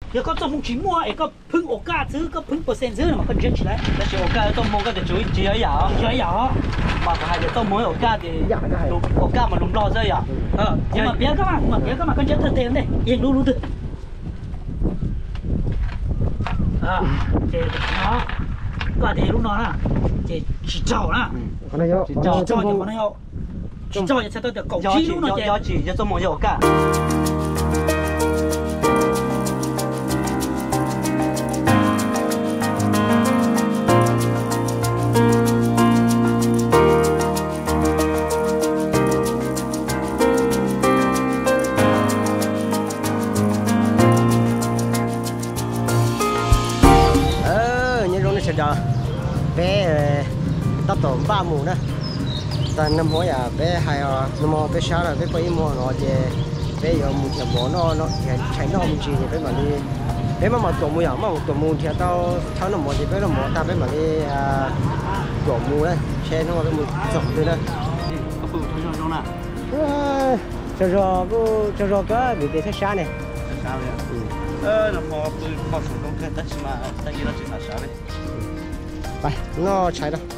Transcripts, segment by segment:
有个做梦去摸，一个喷我嘎子，个喷%子嘛，个卷起来。 但是我家做梦个就只有牙， 有有。 嘛还是做梦我家的，我家嘛弄老这样。 你们别干嘛，你们别干嘛，跟着他对的，硬噜噜的。啊，这个啊，个的路哪啦？这去找啦。 可能要， 去找就可能要，去找也才到的高级路那些。 要去就做梦我家。 bé tao tổ ba mù đó, ta năm hồi à bé hay năm hồi bé sáng là bé phải mua nó thì bé giờ một nhà bò nó chạy nó mình chỉ bé mà đi bé mà tổ mù mà tổ mù thì tao tháo nó một thì bé nó một ta bé mà đi tổ mù đấy xe nó bé một dọc thôi đó. Có phụ trong trong nào? Cho cái bị cái sáng này. Sáng này. Nó mò phụ trong cái đất mà ta nghĩ là chỉ là sáng này. ไปnó chạy đâu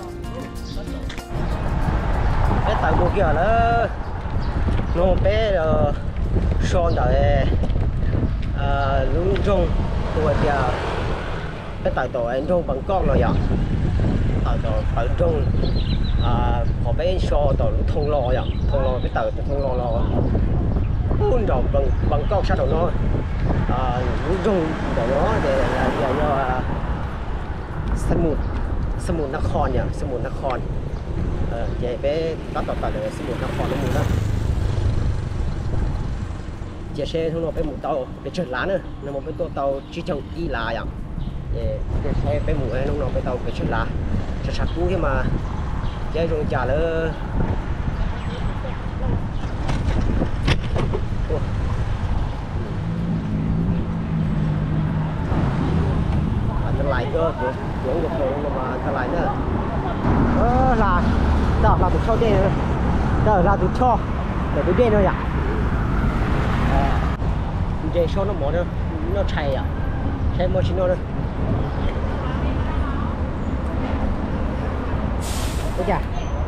bé tại bộ kia là nó bé son tại lúng rong tuổi kia bé tại tổ anh rong bằng con rồi vậy tại tổ tại rong họ bé so tổ thông lo vậy thông lo bé tại thông lo buôn đầu bằng con sao đầu nó lúng rong đầu nó để là doสมุทรนครเนี่ยสมุทรนครใหญ่ไปตัดต่อเลยสมุทรนครน้ำมูลนะเจ้าเช่ทั้งหมดไปหมู่เตาไปเฉิดล้านเนอะน้ำมันไปตัวเตาชี้จังอีลาอย่างเจ้าเช่ไปหมู่ให้น้องๆไปเตาไปเฉิดล้าจะชักกู้ขึ้นมาเจ้าจงจ่าเลยlại cơ xuống được rồi mà thằng lại nữa là đó là tụi cho đen nữa đó là tụi cho để tụi đen thôi à để cho nó mỏ nó chạy à chạy một chín nó thôi ok chà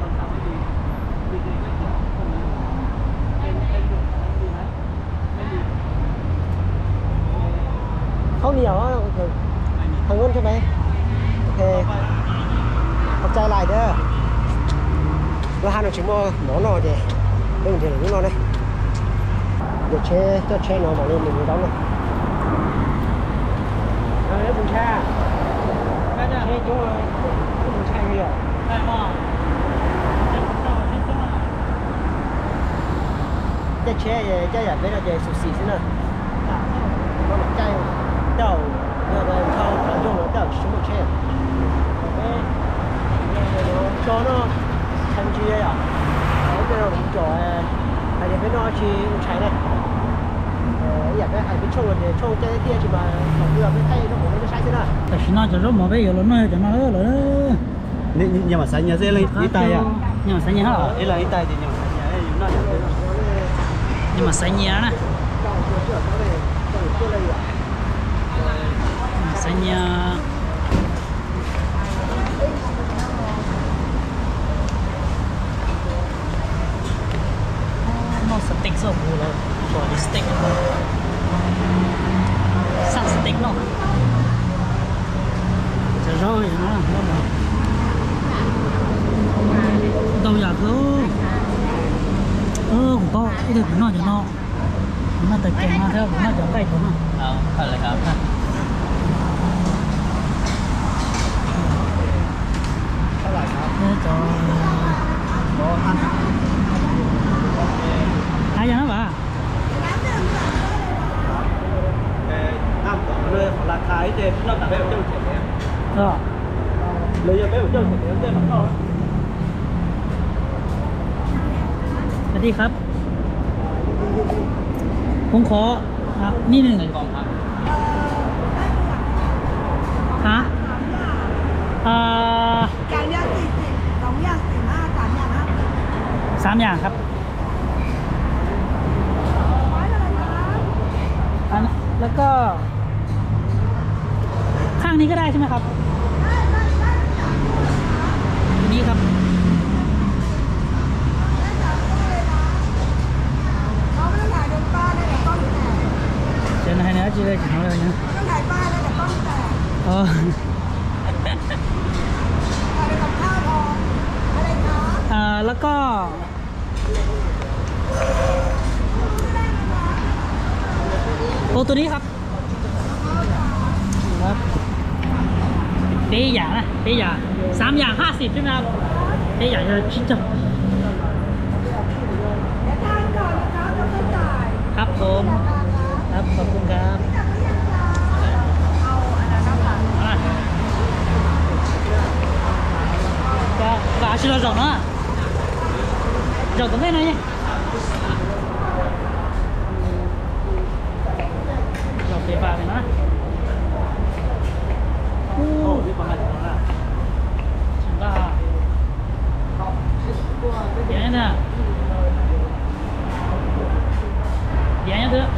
không nhiều á thằng luôn cho mày ok học trai lại đó là hai nó chỉ mua món nọ thì đừng thì những nó đây để chế nó bỏ lên mình đóng này đấy bún cha chế chúng bún cha nhiều chế chế là bây giờ chế sushi thế nào nó mặc cay đầu那个靠反正我到什么车？cho nó thành chia à? Ở cái nào cũng cho hay là cái nó chỉ chạy này. Giờ cái hay cái trông cái kia chỉ mà đưa cái tay nó cũng nó sai thế nào? Tại sao nó cho nó mà bây giờ nó cho nó rồi. Nhưng mà sai nhà sẽ lấy ít tay à? Nhưng mà sai nhà hả? Ý là ít tay thì nhưng mà sai nhà nè. Xanh nó steak sao bù rồi bỏ đi steak sang steak nó rồi nó đâu giờ cứ cũng có cái được nó cho nó từ kèm nó theo nó cho cái của nó phải làครับ cho ai cho nó bà năm nơi là thái thì nó là béo trong thể rồi lấy cho béo trong thể thế mà thôi สวัสดีครับผมขอครับนี่หนึ่งฮะอย่างเดียว40 2 อย่าง 45 3 อย่าง50 3 อย่างครับแล้วก็างนี้ก็ได้ใช่ไหมครับนี่ครับเขาไม่ต้องถ่ายโดนป้าได้แต่ต้องแตกเจนให้เนื้อจีเลยจีน้องเลยนะไม่ต้องถ่ายป้าได้แต่ต้องแตกอ๋อถ่ายกับข้าวพออะไรคะแล้วก็โอ้ตัวนี้ครับครับเป๊ะอย่างนะเป๊ะอย่าง3 อย่าง 50ใช่ไหมครับเป๊ะอย่างจะชิ้นจังเดี๋ยวทานก่อนนะคะต้องไปจ่ายครับผมครับขอบคุณครับvà xin lỗi rộng đó rộng tấm bên này nhé rộng để vào này nó chúng ta điện nè điện nhá thứ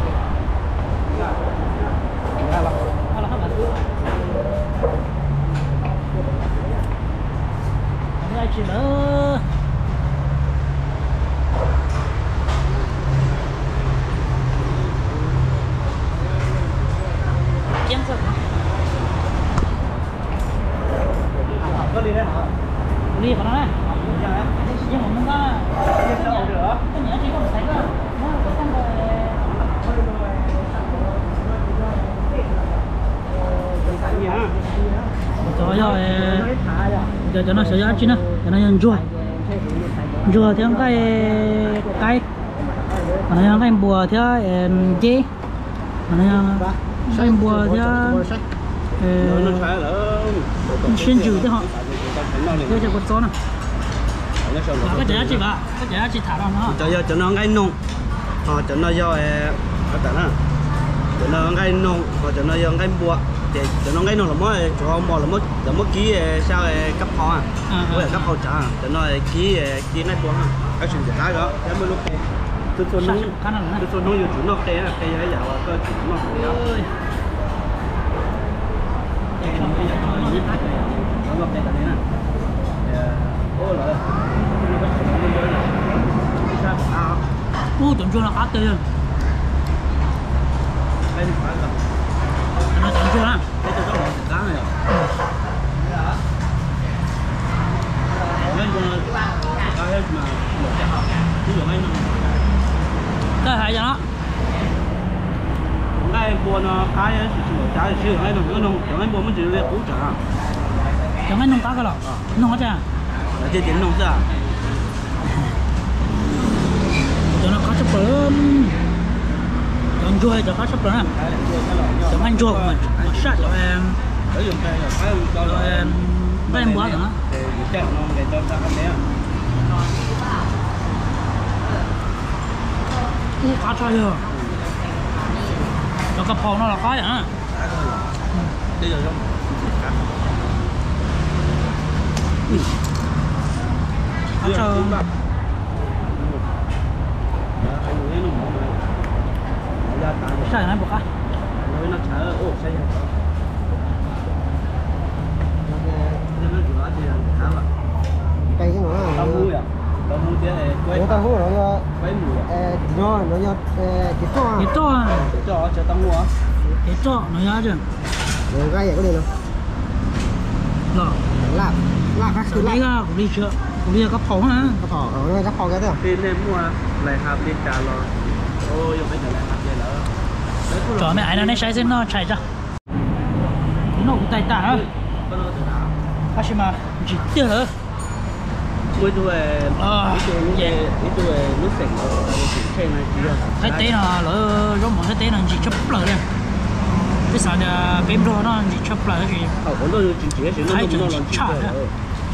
là các bạn đây chỉ nữa chén sợi có đi đấy hả? đi vào nó này nhưng mà mình có Đi đâu nữa? cái nhớ chỉ có một sấy cơ nó có xong rồi cho nó sẽ giá chín á, cho nó nhân chua, chua theo cái nó yang cái bùa theo dê, nó yang cái bùa theo xuyên chữ thế họ, theo cho cột số nè, cái giá trị bà, cái giá trị thả ra nó, cho nó ngay nung, cho nó do cái đó, cho nó ngay nung, cho nó do ngay bùa. Cho nó ngay nó là mới chỗ mò là mới ký sao cấp họ à, với cấp họ trả cho nó ký này buông à, cái chuyện gì cái đó, cái mới lúc này, tôi nói nhiều chuyện nó cái ấy giờ cái chuyện nó gì đó, nó cái này nè, ô là, tưởng chua là khác tươi, đây phải là nó tưởng chua á. cái cho nó cá này à? Nên cá hết mà ví dụ anh Cái hại cho nó. ngay buồn cá ấy chỉ một trái chỉ ngay nó nông chẳng anh buồn mới chỉ lấy củ chả Chẳng ai nông cá cái lọ. Nông hết chưa? là chỉ tiền nông ra Cho nó có sắp bớm. Chẳng chua cho có sắp bớm à? Chẳng ăn chua mà sát cho em. để dùng cây là phải cho em có em bớt nữa. để cho nó để cho ta ăn đấy Cá trai rồi. Cho cái phao nó là cá vậy á. bây giờ không Cá trai. Sai này bọc á. nó chở ô xây nó rửa thì khá là cây cái nó tao mua à tao mua thế này quay tao hút nó quay mùi nó cái to Cái to cho tao mua cái to nó giá chứ. rồi gai vậy có đi đâu Lọ. lạp các thứ Cũng đi chưa? Cũng đi cái phao hả? cái thỏ ở đây cái thỏ cái đó khi lên mua lại hạp lên trả rồi ôi giờ bây giờ lại hạp về lỡ Cho mẹ ấy nó sai xem nó chạy ra. Nó cũng tay tạ á. Bác mà chỉ tiêu nữa. cuối tuổi Vậy. tuổi nước sạch trên này chỉ là Thấy té nó lỡ giống một thấy té nó chỉ chấp lại đây. Cái sao là game rồi nó chỉ chấp lại cái gì. ở có nơi chỉ nó Thấy nó chỉ làm chả chuyện nữa.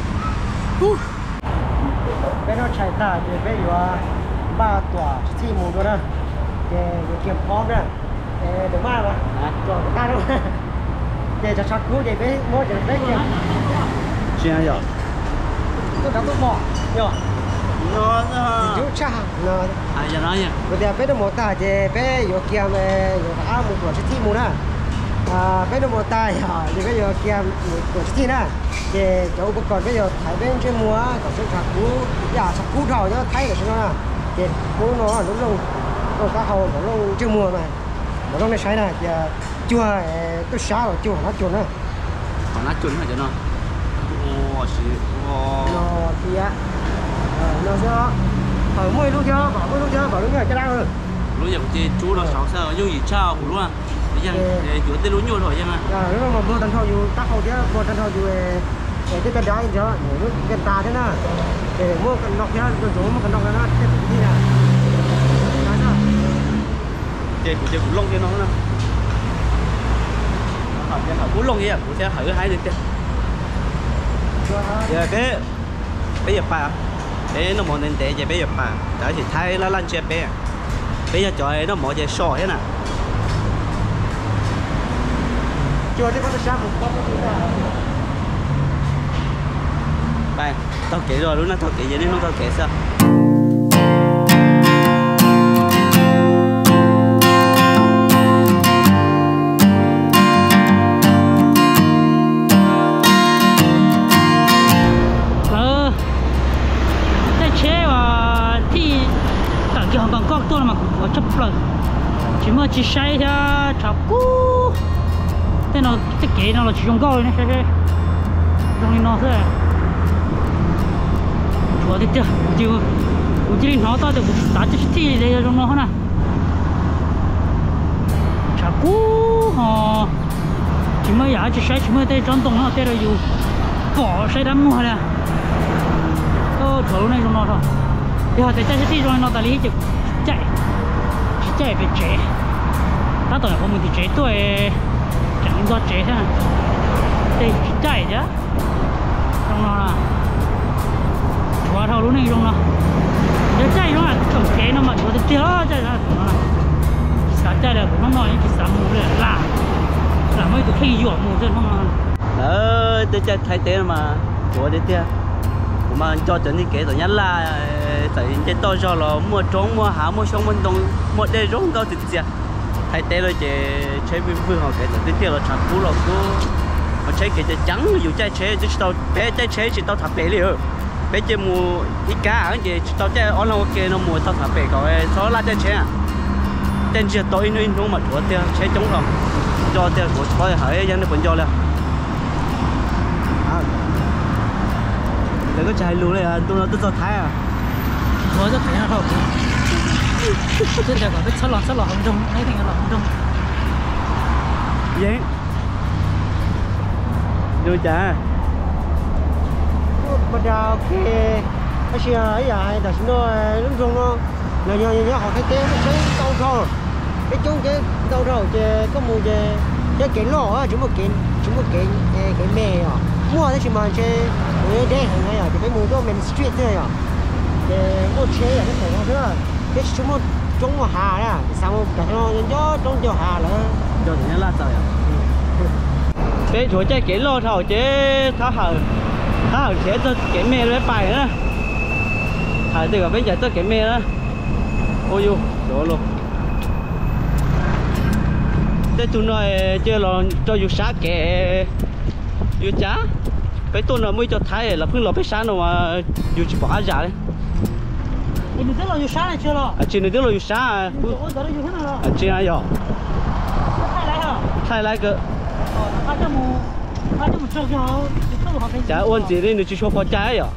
cái nó chạy ta thì bây giờ ba tòa chỉ một đó để kiểm phó đó để được ba mà rồi ta đâu để cho chắc cú để bé mua để bé kiểm chuyện rồi tôi đã bỏ nhở nó chú cha nó giờ nói nha bây giờ bé được một ta để bé vô kia mà vô áo một tòa chỉ một đó cái đồ tài thì bây giờ kia của chị nè thì cháu cũng còn bây giờ thấy bên trên mua có sự sạc cú sạc cú rồi nó thấy được nó thì cú nó đúng không nó cá hầu nó luôn chưa mua mà nó luôn này sai nè thì chua tôi xá rồi chua nó chua nữa còn nó chua nữa cho nó ô xí nó thì nó sẽ ở môi luôn chưa bảo luôn cái đang rồi lúc giờ chị chú nó sáu sao dùng gì chao cũng luôn bây giờ chú tên lúa nhiều rồi chứ mà lúc mà mua tận thầu dù tác hậu chứ mua tận thầu dù cái cân đá cho nó cái ta thế nào để mua cần nọc nhá rồi chú mua cần nọc nó tiếp tục đi nè chị cũng lông cho nó nè cũng lông vậy cũng sẽ thử hai được chứ giờ cái bây giờ bà cái nó mòn nên để giờ bây giờ bà đã thì thay nó lăn che bé bây giờ trời nó mỏ chạy sò thế nào chưa thì có thể một con bạn tao kể rồi luôn á tao kể vậy nên không tao kể sao bằng con tôi mà có chấp rồi chỉ mà chỉ sai ra chảo cú thế nó cái kế nó là chỉ dùng câu này sai dùng nó thôi chúa thì chưa我这里拿到的打这是地的那种咯呢，茶菇哦，什么牙齿晒什么在长东啊，在这有宝晒它木了，都头那种咯是，然后在这是地中那打里就摘，是摘被摘，打到我们的摘对，讲一个摘上，对是摘的，中了，抓头路那种了。 chạy nó là tổng kế nó mà có thể tiêu chạy ra nó là sáng chạy là nó nói cái sáng mù là mấy tụi khi dọn mù trên không tôi chạy thay thế mà của đấy tiêu mà cho chuẩn đi kế rồi nhắn là tại cái to cho là mua trống mua hảo mua xong bên đông mua đây rong cao thực sự thay thế rồi chế bên phương họ kể tới tiêu là chặt cú là cú họ chế cái trắng dù chạy chế chứ tao bé chạy chế chỉ tao thập bé liền bây giờ mua ít cá ở gì tao chơi ở lâu kia nó mua tao thả bể gọi số lá chơi chế à tên chưa tôi nên nó mà chúa tiêu chế chống không cho tiêu của tôi hỏi dân nó vẫn cho lên đừng có chạy lù này à tôi nó tôi cho thái à tôi rất thấy không tôi giờ có biết sát lọt không trong thấy thì lọt không trong vậy vô chả mà đào cái xe ấy vậy là nó nó rung nó nhờ họ thấy cái nó đâu rồi cái chung cái đâu rồi có mua cái lò á chúng một cái mè à mua cái gì mà cái đen hàng này à thì cái mua cái main street thế à cái mua chế là cái này nó nữa cái chúng một trong một hà đó sao một cái nó gió trong chỗ hà nữa cho thì nó là trời à cái chỗ chơi cái lò thầu chế tháo hở chế cho cái mè nó bài nữa thả từ ở bên trái cho cái mè đó ôi dù chỗ luôn thế chúng nó chơi là cho dù sát cái dù chá cái tôi nó mới cho thái là phương lò phải sáng đâu mà dù chỉ bỏ ra đấy thì mình thấy là dù sáng này chưa lo chỉ được là dù sáng chỉ ai rồi thay lại cơ chả ôn gì đi, nó chỉ cho phó trái à?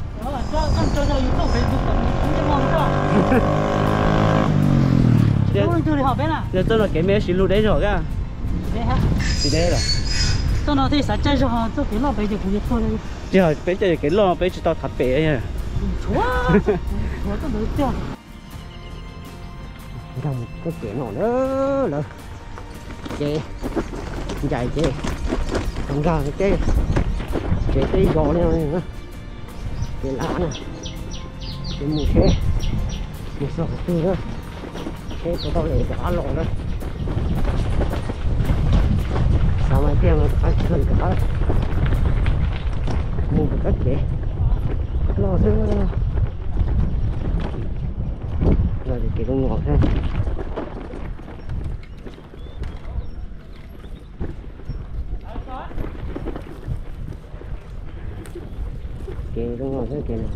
Giờ tôi là cái mẹ xí lù đấy rồi cả. Thì đấy rồi. Tôi nói thì sáng trái rồi, tôi cái lò bây giờ cũng thôi. Giờ bây giờ cái lò bây giờ tao thắp bể nha. Chúa, tôi đối chưa? Đồng cái chuyện nó nữa, chê, chạy chê. Không ra cái cái gò này nữa cái lá này cái mù xe một số tư đó cái của tao để cả lộ đó sao mai kia mà phải cần cả mua một cách để lo thứ rồi thì cái con ngọt ha kề trong ngõ thế kề này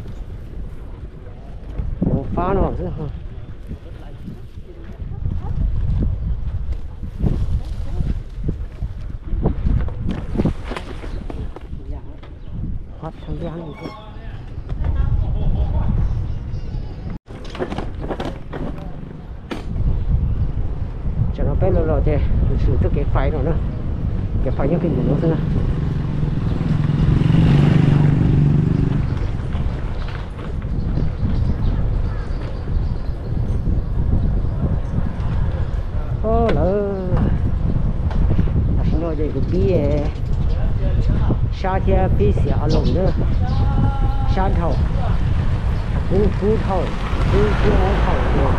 nó phá nó thế ha thằng đi ăn gì cho nó bé lo thế sự tức cái phải rồi nữa cái phải những cái gì nó thế ô lỡ xin nói đây cái bia sa thia bia xả lồng nữa sa thầu phú thầu phú thầu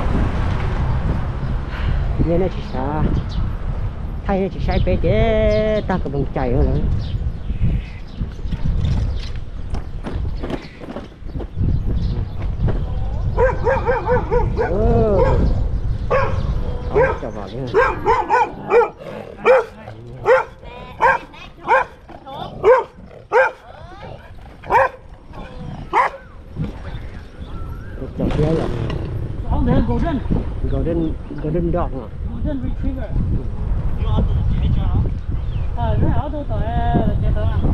nên nó chỉ sa thay nó chỉ sai bé chế ta có bằng chạy rồi cho vào đi chọc kia rồi golden dog mà golden retriever rất hảo tôi tội chế tớ nào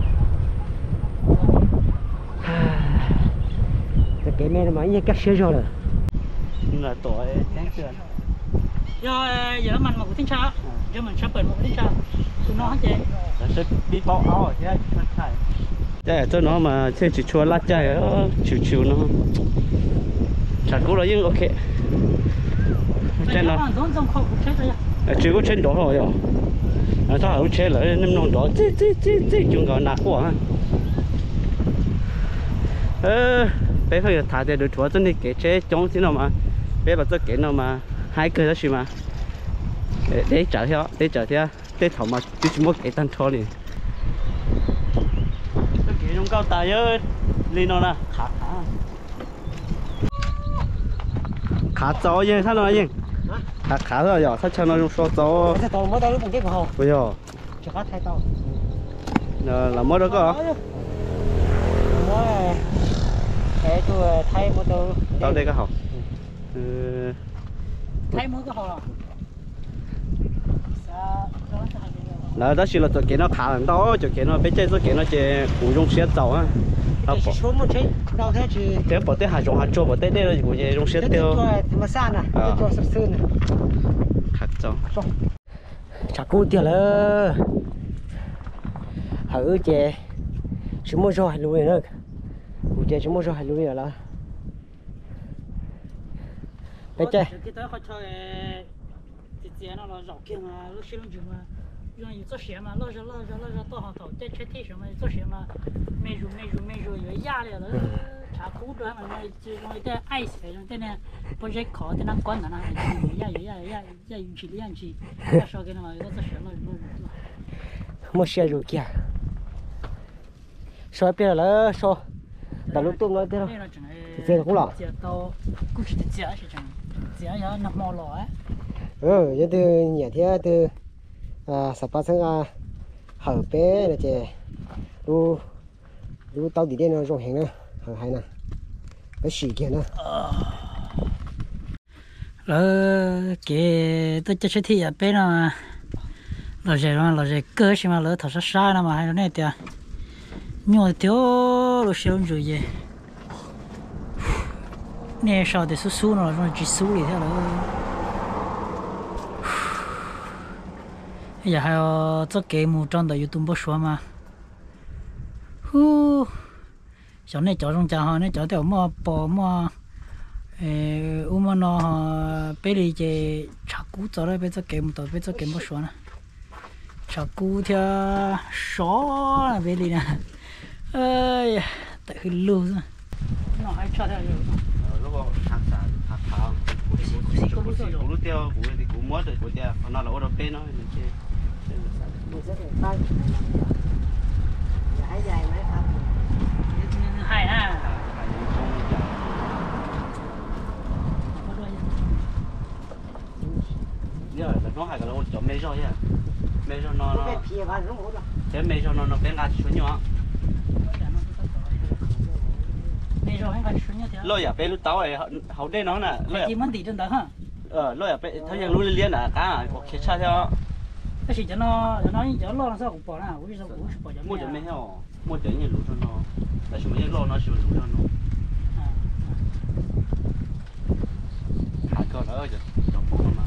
cái này mà như các xe rồi là tội đáng tiền do giờ mình một tiếng sau giờ mình sắp một tiếng sau tụi nó hết chị sẽ đi bao áo chứ thế cho nó mà chơi chỉ chua lát chay chiều chiều nó chả cố là nhưng ok trên nó chỉ có trên đó thôi rồi sao không chơi lại nem non đó tí chúng gọi nạt quá bé phải thả để được chúa真的给这种知道吗bé把这给了嘛还可以是吗để trả theo để thầu mà chứ chỉ muốn cái tan thôi liền cái trong cao tài ơi lên nó nè khá gió vậy sao nó vậy khá rồi giờ sao cho nó dùng số gió cái tàu mới tao lúc còn chết không bây giờ cho khá thay tàu là mới đó cơ cái tôi thay một tao đây có học thay mới có hồ là đó chỉ là cho cái nó khá là to cho cái nó bên trên cho cái nó chỉ cũng dùng xe tàu á cái số một thế đâu thế chứ thế bỏ tới hàng trộn bỏ tới đây là cũng dùng xe tiêu mà xa nè cho sập sơn nè khát cho chả cố tiền là hở chè chúng mua rồi lùi nữa cụ chè chúng mua rồi lùi rồi là bây giờ cái tới họ cho thì tiền nó là rau kia mà lúc xưa chúng mà用一做鞋嘛，老是到上头，再吃体什么做鞋嘛，没住有压力了，查苦端嘛，就容易带爱死，容易带那不是考在那管的那，有去练去，那少给那嘛，有做鞋了， mua xe rồi kìa, sao bây giờ là sao, tao lúc tôi nói thế đâu, thế cũng lỏ, tao cũng chỉ được giá chứ chẳng, giá giá nằm mò lỏ ấy, giờ từ nhà thế từ sắp phát sinh hở bé là chè lu tao đi đây nó rong hẹn nữa hở hay nè cái xì kia nữa cái tôi cho thì ở bên nào là gì cơ xem mà lỡ thằng sai nào mà hay là này tiệt nhiều thiếu lúc xưa rồi gì nè sau thì số nó rồi chỉ số đi theo đó giờ hay cho cái mù trong đời YouTube số mà sau này cháu trong họ này cháu theo mua bò mua mà nó bây giờ chỉ chả cú cho đấy bây giờ cái mù tao bây giờ cái mù số nè chả cú theo số là bây giờ nè ơi tại khi lù rồi nó hay cho theo rồi lúc đó hạt thảo cú tiêu cú thì cú mót rồi cú tiêu nó là ô tô nó hay ha giờ nó hay cái nó chọn mấy rồi nhá mấy rồi nó thế mấy rồi nó bé ngã xuống nhỏ thì rồi phải xuống như thế lo ya pe lu tao ấy hậu đây nó nè lo chỉ muốn tỷ trên đó ha lo ya pe thấy yang lu liên à cá có khi cha theo cái gì cho nó lo làm sao cũng bỏ nào cũng sao cũng bỏ cho mua cho mấy heo mua cho những lúa cho nó tại sao mấy lo nó chịu lúa cho nó hạt cơ nữa chứ trong phố mà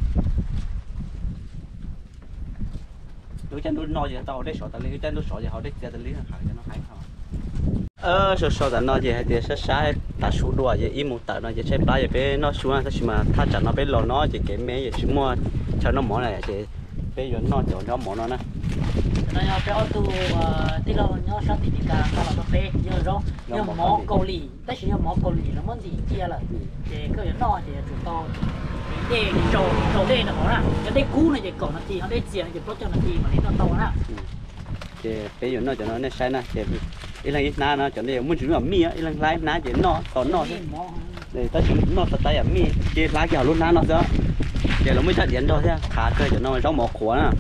đối chân đối no gì tao đấy sọ tao lấy chân đối sọ gì họ đấy tao lấy hàng cho nó hay không sọ tao no gì hay thì sẽ sai ta số đùa gì im một tao nó gì chơi ba gì bé nó xuống nó mà tha chả nó bé lo nó chỉ cái mấy gì chỉ mua cho nó mỏ này chỉ bây giờ nó chọn nó mỏ nó nè nó nhau cái ô tô tí lo nhau sao thì cả là nó bé giờ rồi nhau mỏ cầu lì tất nhiên mỏ cầu lì nó muốn gì chia là để cái nó thì chủ to để trầu đây là mỏ nè cái đây cú này thì còn nó thì nó đây chia thì có cho nó thì mà nó to nè thì bây giờ nó cho nó sai nè thì cái này na nó chọn đây muốn chữ là mi á cái này lái ná chỉ nó còn nó để ta chữ nó thật tay ở mi cái lá kẹo luôn ná nó đó để nó mới chặt điện thôi thế khá cơ cho nó giống mỏ khóa nè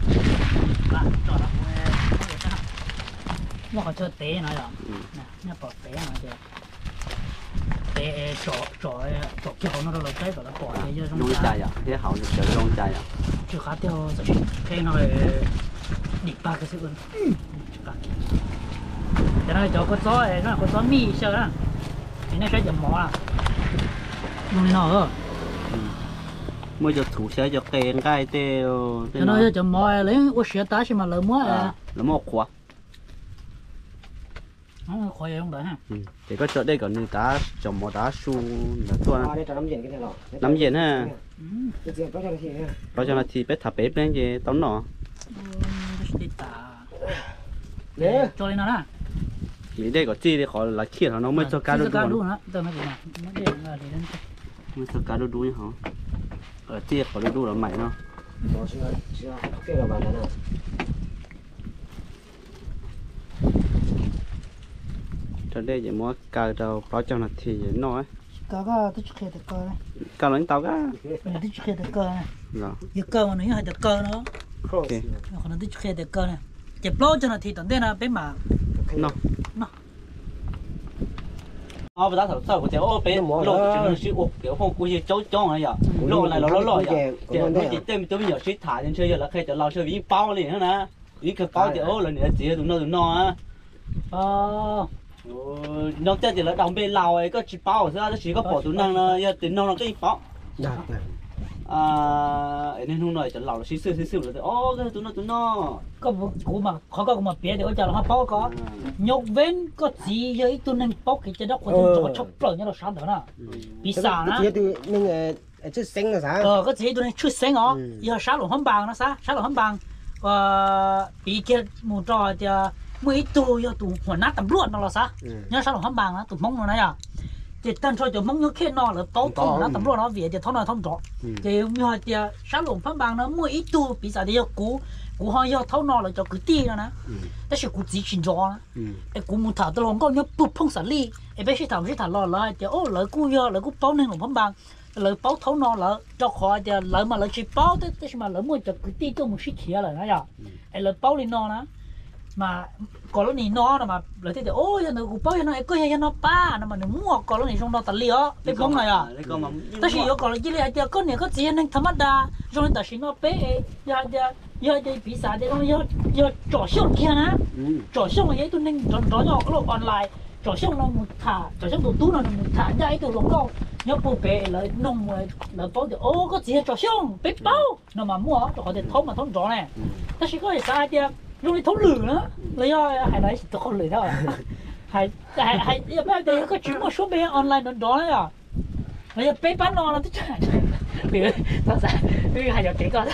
nó còn chơi té nói rồi nó bỏ té mà chơi té trọ kẹo nó đâu cái rồi nó bỏ cái giờ nuôi dài à thế hậu được chơi nuôi dài à chưa khá tiêu cái nó địch ba cái sự ơn cho nên cho con chó này nó con chó mi sợ đó thì nó sẽ chậm mỏ à nuôi nó hả mới cho thủ xe cho kèn cái tiêu cho nó chậm mỏ lấy ô xe tá xem mà lỡ mỏ là mỏ khóa nó khỏi không đấy ha thì có chỗ đây còn người ta trồng mỏ đá su là tua nắm diện ha bao giờ là thì bé thả bếp lên gì tóm nọ cho lên nó nè thì đây có chi thì khỏi là kia nó mới cho cá đu nữa tao nói gì nè mới cho cá đu nhá hả ở chia khỏi đu là mày nó cho đây chỉ mua cá đâu bao cho là thì nó ấy cá tôi chưa được cơ này cá lớn tao cá tôi chưa được cơ này rồi cái cơ mà nó hay được cơ nó ok còn nó chưa được cơ này chụp lô cho nó thì tận đây là bé mà nó bây giờ thằng của cháu bé lô chỉ là ô kiểu không có gì cháu này giờ lô này lô giờ nó chỉ tên tôi bây giờ suy thả lên chơi giờ là khi cháu lao chơi với bao liền nữa nè ý cái bao thì ô là nữa chỉ tụi nó á nó tên thì là đồng bên lào ấy có chỉ bao ra nó chỉ có bỏ tụi nó giờ tụi nó cái bao nên hôm nay cháu lao là xí xíu rồi ô cái tụi nó có cú mà khó có mà bé thì ở chợ là bao có nhục ven có gì với tụi nên bao cái chế độ của tụi chọc lợn như là sáng đó nè bị sáng á chút xanh là sao có gì tụi nên chút xanh ó giờ sáng lồng hâm bàng nó sáng lồng hâm bàng bị kia một trò thì mấy tụi giờ tụiหัวหน้า tầm ruột nó là sao nhớ sáng lồng hâm bàng á tụi mông nó này à thì tân cho tụi mông nhớ khi nó là tao thông nó tầm ruột nó về thì thằng nào thông rõ thì như thì sáng lồng hâm bàng nó mấy tụi bị sao thì cú họ yêu thâu nó là cho cứ ti nữa nè,แต่是กู只寻找呢，กูmuốn thảo tao lòng con nhớ bút phong sản ly, bây giờ thảo lo là thì ô lợiกูyêu lợiกูbao nên lòng phong bằng, lợi bao thâu nó là cho khỏi thì lợi mà lợi chỉ bao thế mà lợi mua cho cứ ti cho một xíu kia là nãy giờ, lợi bao lên nó nè, mà còn lúc này nó mà lợi thế thì ô giờ nóกูbao giờ nó có giờ nó ba, nó mà nó mua còn lúc này trong đó tali á, cái phong này à,แต่是有còn là chỉ là thì có này có gì nên thầm đa, trong đó là nó bé, giờ thì bị sao thì nó giờ trò xông kia nè trò xông là vậy tôi nên trò nhỏ cái lộ online trò xông nó một thả trò xông tụi nó một thả ra cái tụi nó câu nhớ bố bé lại nông lại bao thì ô có gì trò xông bé bao nó mà mua cho họ thì thấu mà thấu rõ này ta chỉ có gì sai thì lúc này thấu lử nữa lấy hay nói tụi con lử thôi hay giờ bây giờ có chuyện một số bé online nó đó đấy à bây giờ bé bán nó là tất cả vì thật ra vì hai giờ kể coi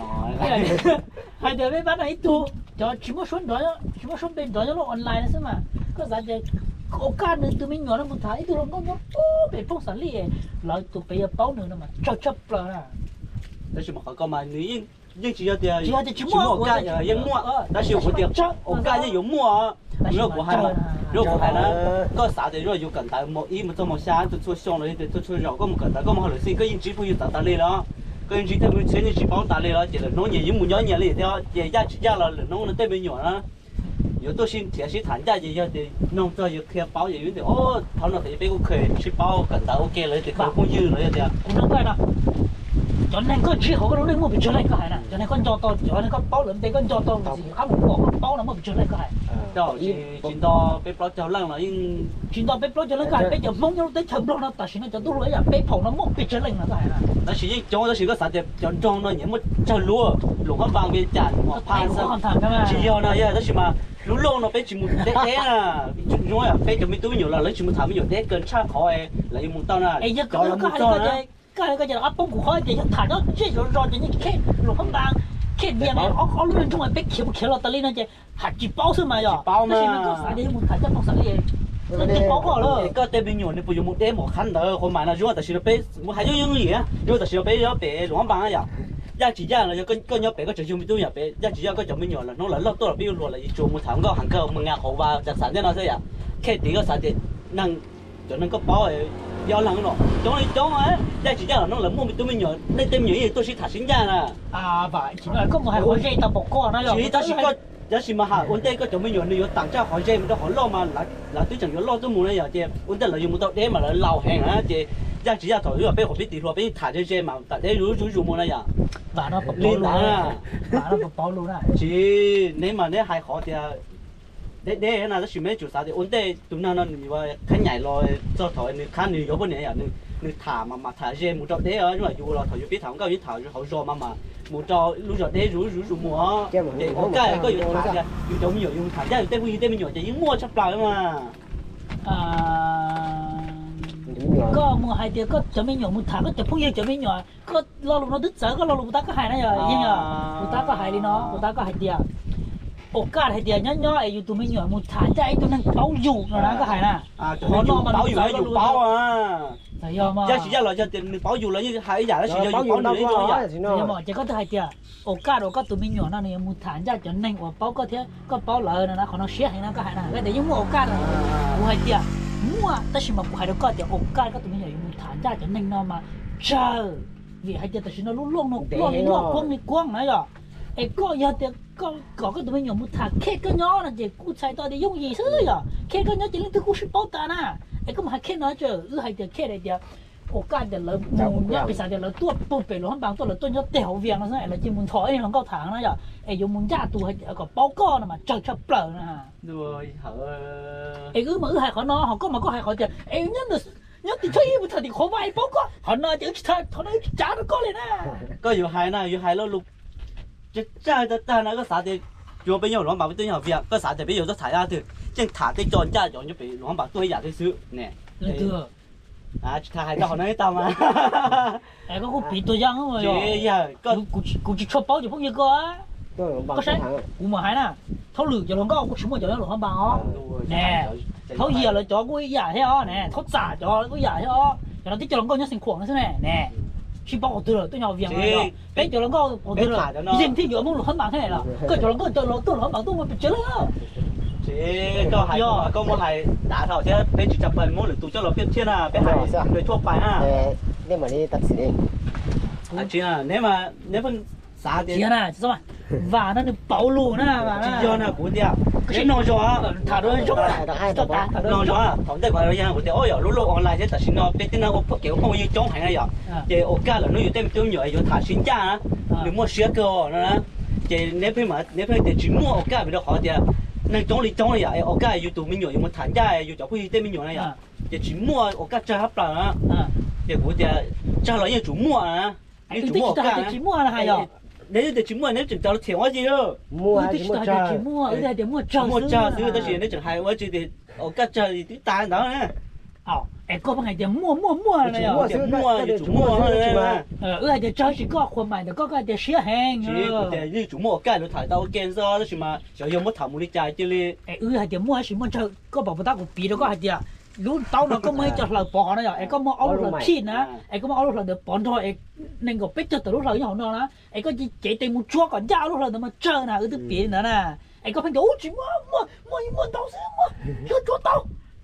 hai giờ bé bán này tụ cho chỉ một số đó chỉ một số bên đó nó online nữa mà có giá trị có cả nữa tụi mình nhỏ nó một tháng tụi nó có một bé phong sản lý lại tụi bây giờ báo nữa mà chấp rồi nè 但是嘛，好嘛，你应只要的， 只摸干呀，应摸，但是我的，我干也有摸啊。如果还嘛，如果还呢，个啥的，如果有更大摸，一么做么下，就做香了，就做肉，个么更大，个么好了，是个应只不有大力了，个应只他们前年只包大力了，就是农业有木鸟年了，条也压了，农那对面鸟了， 有都是铁是谈价就要的弄到有开包有的哦，他那得被我开去包跟到 OK 了，得靠空油了的。 cũng đúng vậy đó cho nên có chỉ họ có nói mua bị trở lại cái này nè cho nên con cho to cho nên con bao lớn bé con cho to gì áp một bộ bao nó mua bị trở lại cái này đó chỉ to bé bao cho lăng là nhưng chỉ to bé bao cho nó cái bé giờ mong nhau tới thầm nó ta xin nó cho tôi lấy à bé phồng nó mua bị trở lại là cái này nó chỉ trong nó chỉ có sản phẩm trong nó những một chờ lúa lúa con vàng bên chả một pan sao chỉ do nó vậy đó chỉ mà lúa lông nó bé chỉ một té té à nói à bé chỉ mới túi nhiều là lấy chỉ một thảm nhiều té cơn cha khỏi là một tao này cho nó cái cái giờ áp bông của họ thì thả nó chết rồi rồi những cái lúa không vàng cái miệng này họ luôn trong cái bé kia một kia là tali nó chơi hạt chỉ bao thôi mà rồi bao mà nó có sản thì một thả cho một sản gì nó chỉ bao họ rồi cái tên bên nhỏ này bây giờ một té một khăn đó không mà là rồiแต่是bé một hai những gì á rồiแต่是bé nó bé lúa vàng á giá chỉ giá là có nhớ bé có chịu chung tôi nhà bé giá chỉ giá có chồng bên nhỏ là nó là lót tôi là ví dụ là chùa một tháng có hàng cơ một ngàn khẩu và đặc sản cho nó thế à cái tí có sản thì năng cho nên có bao do lần nó chống ấy giá chỉ giá là nó là mua tôi bên nhỏ nên tên nhỏ gì tôi sẽ thả sinh ra nè à vậy chỉ là có một hai khối dây tao bọc co nó rồi chỉ ta chỉ có giá chỉ mà hả ổn định có chồng bên nhỏ này có tặng cho khối dây mình đó họ lo mà là tôi chẳng có lo tôi muốn này giờ chị ổn định là dùng một tao để mà là lầu hàng á chị giá chỉ giá thôi rồi bé họ biết tiền rồi bé thả cho dây mà tại để rủ mua này giờ và nó bọc lên à và nó bọc luôn à chỉ nếu hai khó thì để cái nào nó chỉ mấy chủ sao thì ổn định tụi nó như vậy khá nhảy rồi cho thôi nếu khá nhiều vấn đề à nếu thả mà thả dây một trò để ở nhưng mà dù là thôi biết thằng cao biết thả họ rồi mà một trò lúc rồi để rủ mua để có cái có dùng thả ra dùng giống nhiều dùng thả ra tên mình nhỏ chỉ mua sắp lại mà có mua hai tiền có cho mấy nhỏ một thả có cho phun cho mấy nhỏ có lo lúc nó đứt sợ có lo lúc ta có hại nó rồi nhưng mà ta có hại đi nó ta có hại tiềnโอกาสให้เดียวย่อยๆอยู่ตัวไม่หน่อยมุดฐานใจตัวนั้นเป้าอยู่นะก็หายนะ họ nó mà bảoอยู่bảo à แต่ยอมมา giá chỉ giá là cho tiền bảo dù là như hai giả nó chỉ cho bảo nữa thôi vậy ยอมมาจะก็ได้เดียวโอกาสตัวไม่หน่อยนั่นเนี่ยมุดฐานใจจนนั่งว่าเป้าก็เท่าก็เป้าเลยนะเขาเสียให้นะก็หายนะก็แต่ยังมัวโอกาสนะกูให้เดียวมัวแต่ชิมากูให้ก็เดียวโอกาสก็ตัวไม่หน่อยมุดฐานใจจนนั่งนอนมาเจอvìให้เดียวแต่ชิมาลุ่งกว้างนะย่อไอ้ก็ยาเดียวก็ตัวไม่หน่อยมุดฐานแค่ก็ย้อนนะเจ้กูใช้ตัวเดียวยุ่งยี่ซื้อย่อแค่ก็ย้อนจะเล่นตัวกูชิเป้าตานะไอ้ก็มาแค่น้อยเจอให้เดียวแค่เดียวโอกาสเดี๋ยวเราเนี่ยปีศาจเดี๋ยวเราตัวปุ่นไปหลวงบางตัวเราตัวเนาะเดี่ยวเวียงเราใช่เราจะมุนถอยของเก้าถางนะจ้ะไอ้ยมุนญาตัวให้ก็เป้าก้อนมาเจอชับเปล่านะฮะ rồi hở ไอ้มาให้เขาเนาะเขาก็มาก็ให้เขาจะไอ้เนี่ยติดช่วยมันถึงเขาไว้เป้าก็เขาเนาะจะเขาได้จ้าก็เลยนะ có nhiều hai nó lục chứ cha ta nó có啥的如果俾有兩百對有 việc 個啥就俾有咗睇下條正塔的裝家用咗俾兩百對廿啲少呢啊他係得可能一擔啊哎個別對樣啊嘛กูจะชอบเป้าจะพวกนี้ก็ก็ใช่กูมาให้นะเขาหลุดจะลงก็กูชิมว่าจะได้หลงบางอ๋อแน่เขาเหี้ยเลยจ่อกูอย่าให้อ๋อแน่เขาจ่าจ่อกูอย่าให้อ๋อแต่เราที่จะลงก็ยังสิ่งขวางนั่นใช่ไหมแน่去帮我对了，对鸟viện rồi. Bé cho nó có我对了。Riêng thì giờ muốn lột bảng thế này là, cái cho nó có tôi lột bảng tôi mà bị chết了. Chỉ có một hai đá thảo chứ bé chỉ chập bẩn muốn được tụ cho nó biết thiên à, bé hai người thua phải à. Nếu mà đi tập sĩ. Chỉ là nếu mà xã thì. Chỉ là sao mà và nó được bảo lù nữa mà. Chỉ do là của dia. Cái nó cho thả đôi cho nó cho thằng đây gọi là yang của dia ôi lúc online chứ tại nó bé tên nó có kiểu không như chống hành này vậy. Thì ok là nóอยู่เต็มตัวอยู่อยู่thả xin cha á. Đừng mua sữa cơ nó. Thì nếu phải chỉ mua ok bị nó khó thì nên chống đi vậy okอยู่tụ mìnhอยู่một thằng chaอยู่chỗ cái tên mìnhอยู่này vậy. Thì chỉ mua ok cha hấp là. Thì của dia cha là như chủ mua à. Như chủ mua ok. Chỉ mua là hay rồi. Nếu để chỉ mua nếu chừng cho nó thiệt quá gì đâu mua chỉ mua ở đây để mua trà sữa đó chỉ nếu chừng hay quá chỉ thì ở các chợ thì ta đó nè em có ngày để mua này rồi chủ mua ở đây để trà chỉ có khoản mày để có cái để xía hàng để như chủ mua cái nó thải tao kén do đó chỉ mà chỉ dùng một thằng mua đi trái chứ li ở đây để mua chỉ mua trà có bảo tao cũng bị đó có hay gì lúc tao nó có mấy cho là bỏ nó rồi em có mua áo là pin á em có mua áo là được bỏ thôi nên có biết cho từ lúc nào như họ nói đó em có chỉ tiền một chúa còn giao lúc nào mà chơi nào ở từ biển nữa nè em có phải đủ chỉ mua tao xíu mua chúa tao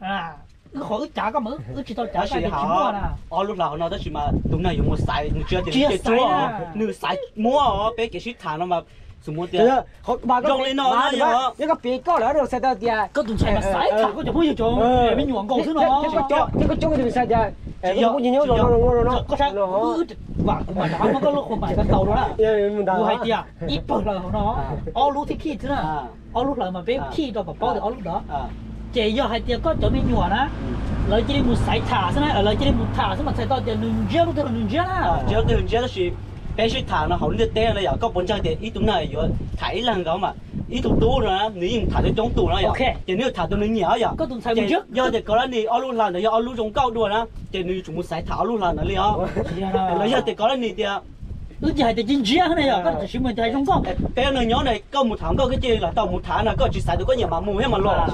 khỏi trả có mỡ chỉ tao trả cái chỉ mua nè lúc nào họ nói đó chỉ mà tụi này dùng một xài một chưa thì cái chúa nửa xài mua bé cái shit thằng nó mà 什么 Chứ 的， họ bà có Dòng lên nó bà nó thì nhỏ. bà những cái bị có lỡ rồi sao tao tia có tụng chạy mà sải thả có chả bao giờ chồng mình nhuận cầu thứ nó chứ có chỗ cái gì sao tia có cũng nhiều nó có sao và cũng mà nó có lúc không phải cái tàu đó làกูให้เตียอีเปิดเลยของน้องอ๋อรู้ที่ขี้ใช่ไหมอ๋อรู้เลยมาเป็นขี้ตัวแบบเป้าแต่อ๋อรู้เหรอเจียให้เตียก็จะไม่หนัวนะเลยจะได้มุดสายถาใช่ไหมเลยจะได้มุดถาใช่ไหมใส่ตัวเดียวนึงเจ้ารู้ตัวนึงเจ้านะ只要对人家是，必须谈了好你的了呀，个本身的一度那有太难搞嘛，一度多了，你用谈的中度了呀，就你要談到你鳥呀， ก็ตุ่มใส่มันเยอะ要就講啦你奧魯蘭的要奧魯中高度啦，就你全部使談奧魯蘭的了，你要就講啦你的。 ước gì hay để chính chia này à, có chỉ xin mình thấy trong con. Bé này nhỏ này có một tháng có cái gì là tao một tháng là có chỉ xài được có nhiều mà mua hết mà lo.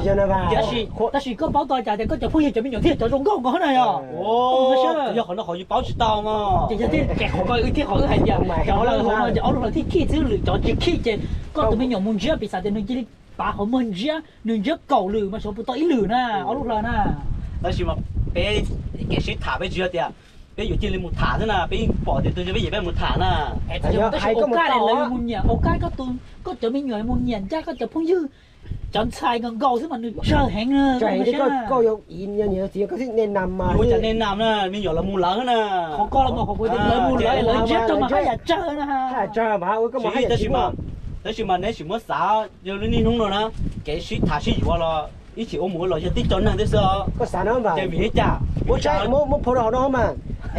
Ta chỉ có báo tôi trả thì có chỉ phương hiệu cho mình nhận thiết cho trong con có này à. Ồ, giờ họ nó họ báo chỉ tao mà. Chỉ cho thiết kẹt họ coi thiết họ cứ hay giờ, họ là họ nói họ là thiết khi thứ lựa chọn chỉ khi trên có tụi mình nhận muốn chia bị xài thì mình chỉ bà họ mình chia, mình chia cầu lừa mà số bút tới lừa nè, ở lúc là nè. Đó chỉ mà bé cái sĩ thả bé chia tiền. Bây giờ chỉ lên một tháng thôi nè, bây bỏ thì tôi cho bây giờ một tháng nè. Hay có một cái này lấy một nhà, một cái có tôi có cho mình nhồi một nhà, chắc có cho phong dư, chọn xài gần gầu chứ mà được chờ hẹn nữa. Trời đấy có dùng in nhiều thì có thích nên nằm mà. Ủa chẳng nên nằm nè, mình nhỏ là mua lớn nè. Họ coi là một họ quyết định lấy mua lấy chết cho mà hay là chờ nè ha. Hay chờ mà, ôi có một hay là chỉ mà, đó chỉ mà nếu chỉ muốn xả, giờ lên không rồi nè, cái sĩ thả sĩ vừa là ít chỉ ôm mũi rồi cho tích cho năng thế sao? Có xả nó mà. Cái gì chả. Ủa chạy mua phô đồ đó mà.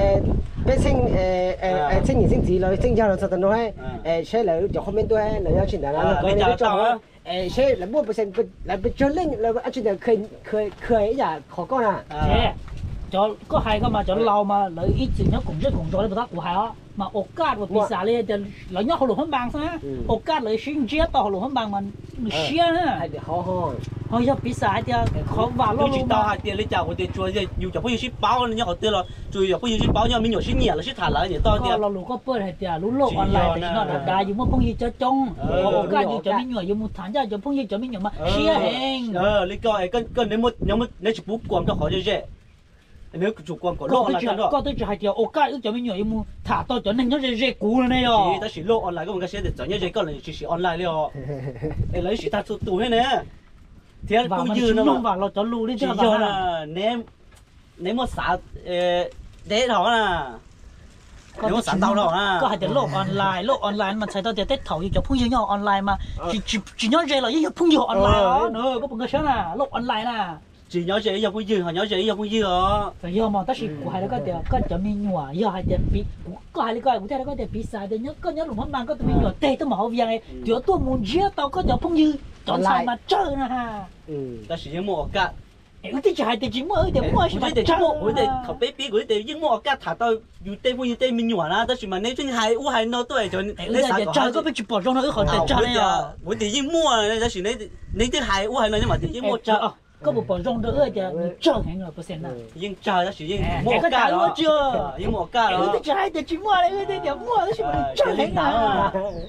Bé sinh sinh sinh gì rồi sinh ra rồi sao tao nói sẽ là cho không bên tôi là do chuyện đó là có những cho sẽ là mua percent là bị cho lên là anh chuyện là khơi giả khó con à cho có hay có mà cho lâu mà lợi ít chuyện nó cũng rất cũng cho nó của hay đó mà ổ cát và bị xả lên thì lợi nhóc họ lùm hơn bằng sao ổ cát lợi sinh chết to họ lùm hơn bằng mà xia nữa hay bị khó hơn họ giờ bị xả thì khó vào luôn chỉ tao hai tiền lấy chào của tiền chùa gì nhiều chả bao nhiêu ship báo nhá họ tiền là chui giờ bao nhiêu ship báo nhá mình nhiều ship nhẹ là ship thả lại thì tao tiền là lũ có bơi hay tiền lũ lộn online thì nó đặt đài dùng một phong gì cho trong ổ cát dùng cho mình nhỏ dùng một tháng cho phong gì cho mình nhỏ mà xia hẹn lấy coi cái nếu chụp bút quăng cho họ dễ nếu chủ quan của lô online đó có tới chỉ hai triệu ok ước cho mình nhỏ nhưng mà thả to cho nên nó dễ cũ rồi này rồi ta chỉ lô online có một cái xe để cho nhớ dễ có là chỉ online liền để lấy chỉ ta tụ hết nè thì cũng như nó vào nó cho lù đi chứ là nếu mà xả để đó nè nếu mà xả tàu đó nè có hai tiền lô online mà xài tao tiền tết thầu thì cho phun dư nhau online mà chỉ nhớ dễ là như phun dư online đó nữa có một cái số nè lô online nè chỉ nhớ dễ không dư họ nhớ dễ không dư đó phải giờ mà ta chỉ của hai đứa có cho mình nhỏ giờ hai tiền bị có hai đứa có thể có tiền bị xài để nhớ có nhớ lủng mang có tụi mình nhỏ tê tôi mà họ việc này giữa tôi muốn giết tao có cho phun dư chọn xài mà chơi nè ha ta chỉ mua cả ủa thì hai tiền chỉ mua để mua chỉ mà chơi ủa đểเขาbé bé ủa để nhưng mua cả thả taoอยู่เต้vuiเต้mình nhỏ na ta chỉ mà nếu chúng hai u hai nó tôi cho nếu chơi có bị chụp bỏ trong nó họ để chơi này à ủa thì nhưng mua ta chỉ nếu thứ hai u hai nó nhưng mà thì nhưng mua chơi có một bỏ trong nữa thì chơi hẹn rồi percent nè nhưng chơi ta chỉ nhưng mua cả đó chưa nhưng mua cả đó thì hai tiền chỉ mua đấy thì mua nó chỉ mà chơi hẹn à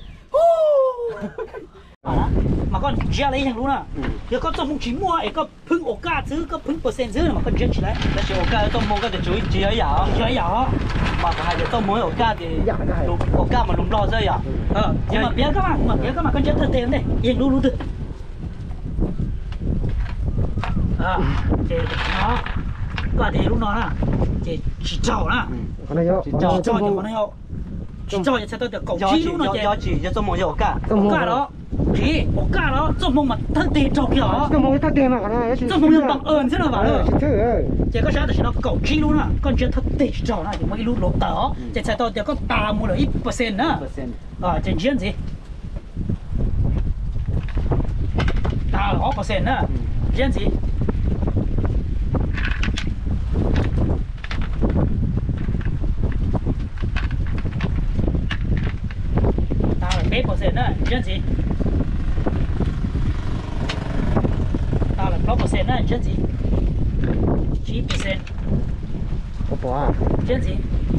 mà con chia lấy hàng luôn à giờ có trong chỉ mua ấy có phun ổ cá chứ có phun percent chứ mà con chia chỉ lấy ta chỉ ổ cá trong mua cái để chuối chỉ ấy à mà hai cái trong mua ổ cá thì ổ cá mà lùm lo chơi à nhưng mà biết các bạn con chia thật tiền đây yên luôn được thì nó có thể lúc nó nè chỉ trâu nè con này chỉ trâu chỉ trâu sẽ tôi được cậu chi lúc nó chỉ cho trong mua ổ cá đó chỉ ổ cá đó trong mông mà thân tiền trâu kia đó trong mông thân tiền mà con này trong mông bằng ơn thế nào bảo rồi chứ chỉ có sao thì nó cậu chi luôn nè con chưa thật tiền trâu này thì mấy lúc lốp tờ chỉ sẽ tôi có tà mua được ít percent nữa trên chiến gì tà là 8% nữa chiến gì7% nữa, chân gì? Ta là 6% nữa, chân gì? 9%. có bỏ à? Chân gì?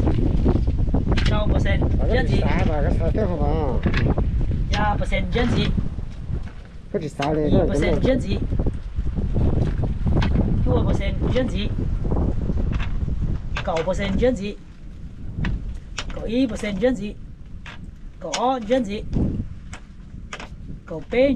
6%, chân gì? Xả vào cái xả tiếp không à? 2% chân gì? Có chỉ xả lên 2% chân gì? 2% chân gì? 9% chân gì? 1% chân gì? có chân gì cầu bé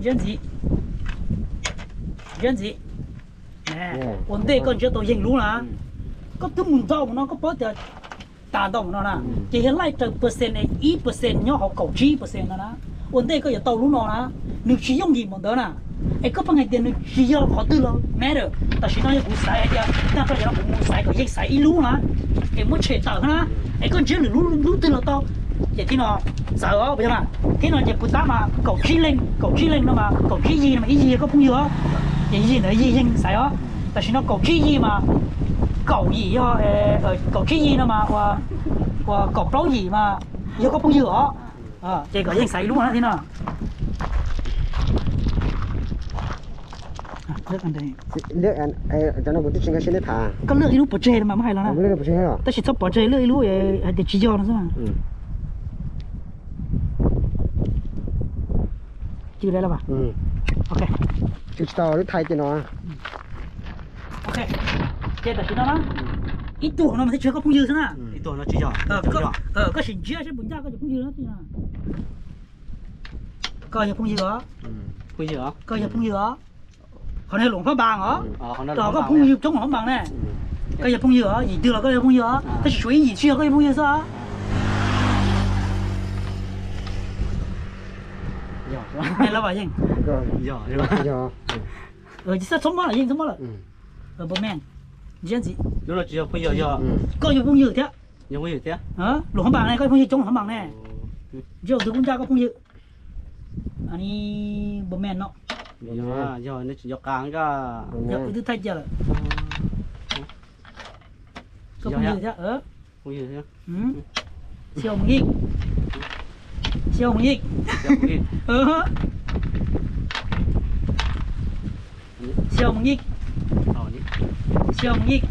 dân gì nè ổn định con chưa tôi dừng luôn là có thứ muốn đâu mà nó có bớt được tà đồng nó nè chỉ hiện lại từ percent này ít percent nhau họ cầu chi percent nó nè ổn định có giờ tàu luôn nó nè nếu chỉ dùng gì mà đó nè ấy có bao ngày tiền chỉ do họ tư lo mẹ được tại vì nó cũng xài ấy ta có giờ nó cũng xài có giấy xài ít luôn nè cái muốn chơi tờ nó ấy con chưa được luôn tư lo to vậy thì nó sợ bây giờ mà thế nó chỉ bút đá mà cầu chi lên nó mà cầu chi gì mà ý gì có không nhiều gì nữa gì xài đó tại vì nó cầu chi gì mà cầu gì do cầu chi gì nó mà và cầu đấu gì mà do có không nhiều chỉ có gì xài đúng không thế nào nước ăn đây nước ăn cho nó một chút cái nước thả có nước ilu bỏ chè mà hay là nè nước bỏ chè hả ta chỉ sắp bỏ chè nước ilu để chỉ cho nó thôi mà chưa đây là bà ok chữ tàu nó thay cho nó ok chè là chỉ nó ít tuổi nó mà thấy chưa có phong dư thế nào ít tuổi nó chỉ cho có sinh chia sẽ bún ra có phong dư nó thì nào coi như phong dư đó phong dư đó coi như phong dư đó còn hay lủng phá bàng đó đó có phong dư chống hỏng bằng này coi như phong dư đó gì từ là coi như phong dư đó ta chỉ suy gì chưa coi như phong dư sao này là vậy gì chỉ sát sống là gì sống là bố mẹ diễn gì đúng là chỉ có phong dư coi như phong dư thế nhiều phong dư thế lủng phá bàng này coi phong dư chống hỏng bằng này giờ từ con cha có phong dư anh bố mẹ nó giờ nó chỉ cho càng cả giờ cứ thay giờ có phong dư thế phong dư thế siêu nghịch siêu nghịch siêu nghịch siêu nghịch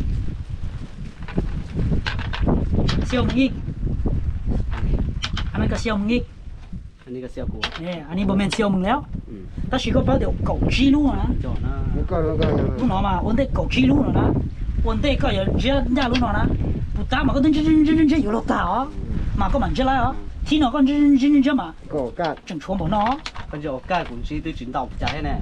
siêu nghịch anh cái siêu nghịch anh ấy cái siêu của nè anh ấy bố mẹ siêu mừng léo ta chỉ có bao điều cầu chi luôn à lúc nó mà ổn định cầu chi luôn rồi đó ổn định có giờ ra lúc nó đó bút ta mà có chânอยู่lột tảo mà có mảnh chân lại đó thì nó con chân mà cổ cát chẳng chúa bỏ nó con giờ cái cũng chỉ tới chuyển tàu chạy nè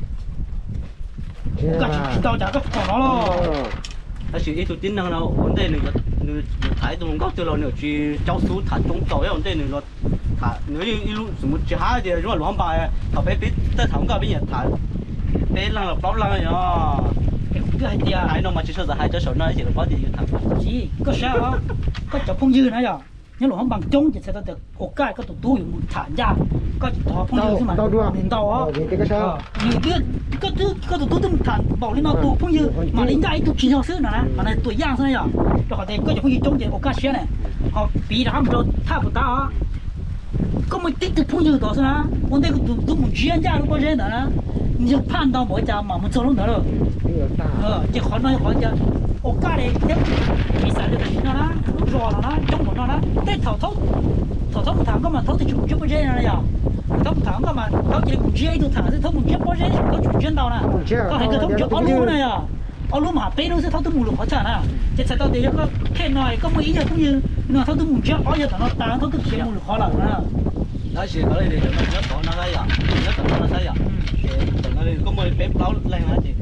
cả chuyển tàu chả có bỏ nó lo ta chỉ ít tụi tin năng nào ổn định nữa thái tụi nó từ lâu nữa chỉ cháu số thả trúng tàu ấy ổn định nữa thả nếu như lúc một chỉ hai thì chúng là loạn bài thả bé biết tới thằng cả bây giờ thả bé lăng là bao lăng rồi cái hai tia hai nó mà chỉ sợ hai cháu sợ nó chỉ là có gì thằng gì có sao đó có chọc phong dư nữa rồi nhưng mà không bằng chung thì sẽ được ổ cái có tụi tôi một thả ra có thọ phong dư chứ mà đến tàu á nhiều cái có tụi tôi từng thả bảo lên nó tụi phong dư mà lính đại tụi chỉ cho xứ nữa mà này tuổi giang thế này rồi cho họ đây có phong dư chung thì ổ cái xe này họ bị đám rồi thả của ta có một tí từ phong dư đó thôi á vấn đề của tụi mình chuyên gia lúc bao giờ nữa你判到我家嘛，我走路得了。这好那好家，我家里这比赛就行了啦，热了啦，中午了啦，但头不谈干嘛？头就不这样了呀。头不谈干嘛？头这不接就谈，是头不接不接，头就见到了。他还个头就熬路呢呀，熬路嘛，背都是头都没路好惨啊。这才到底个看来，个没一样东西，那头都没接，熬夜等到打头都全没路好了啊。 那是个嘞，那搞那个呀，那搞那个呀。có mười bé báo lên hả chị?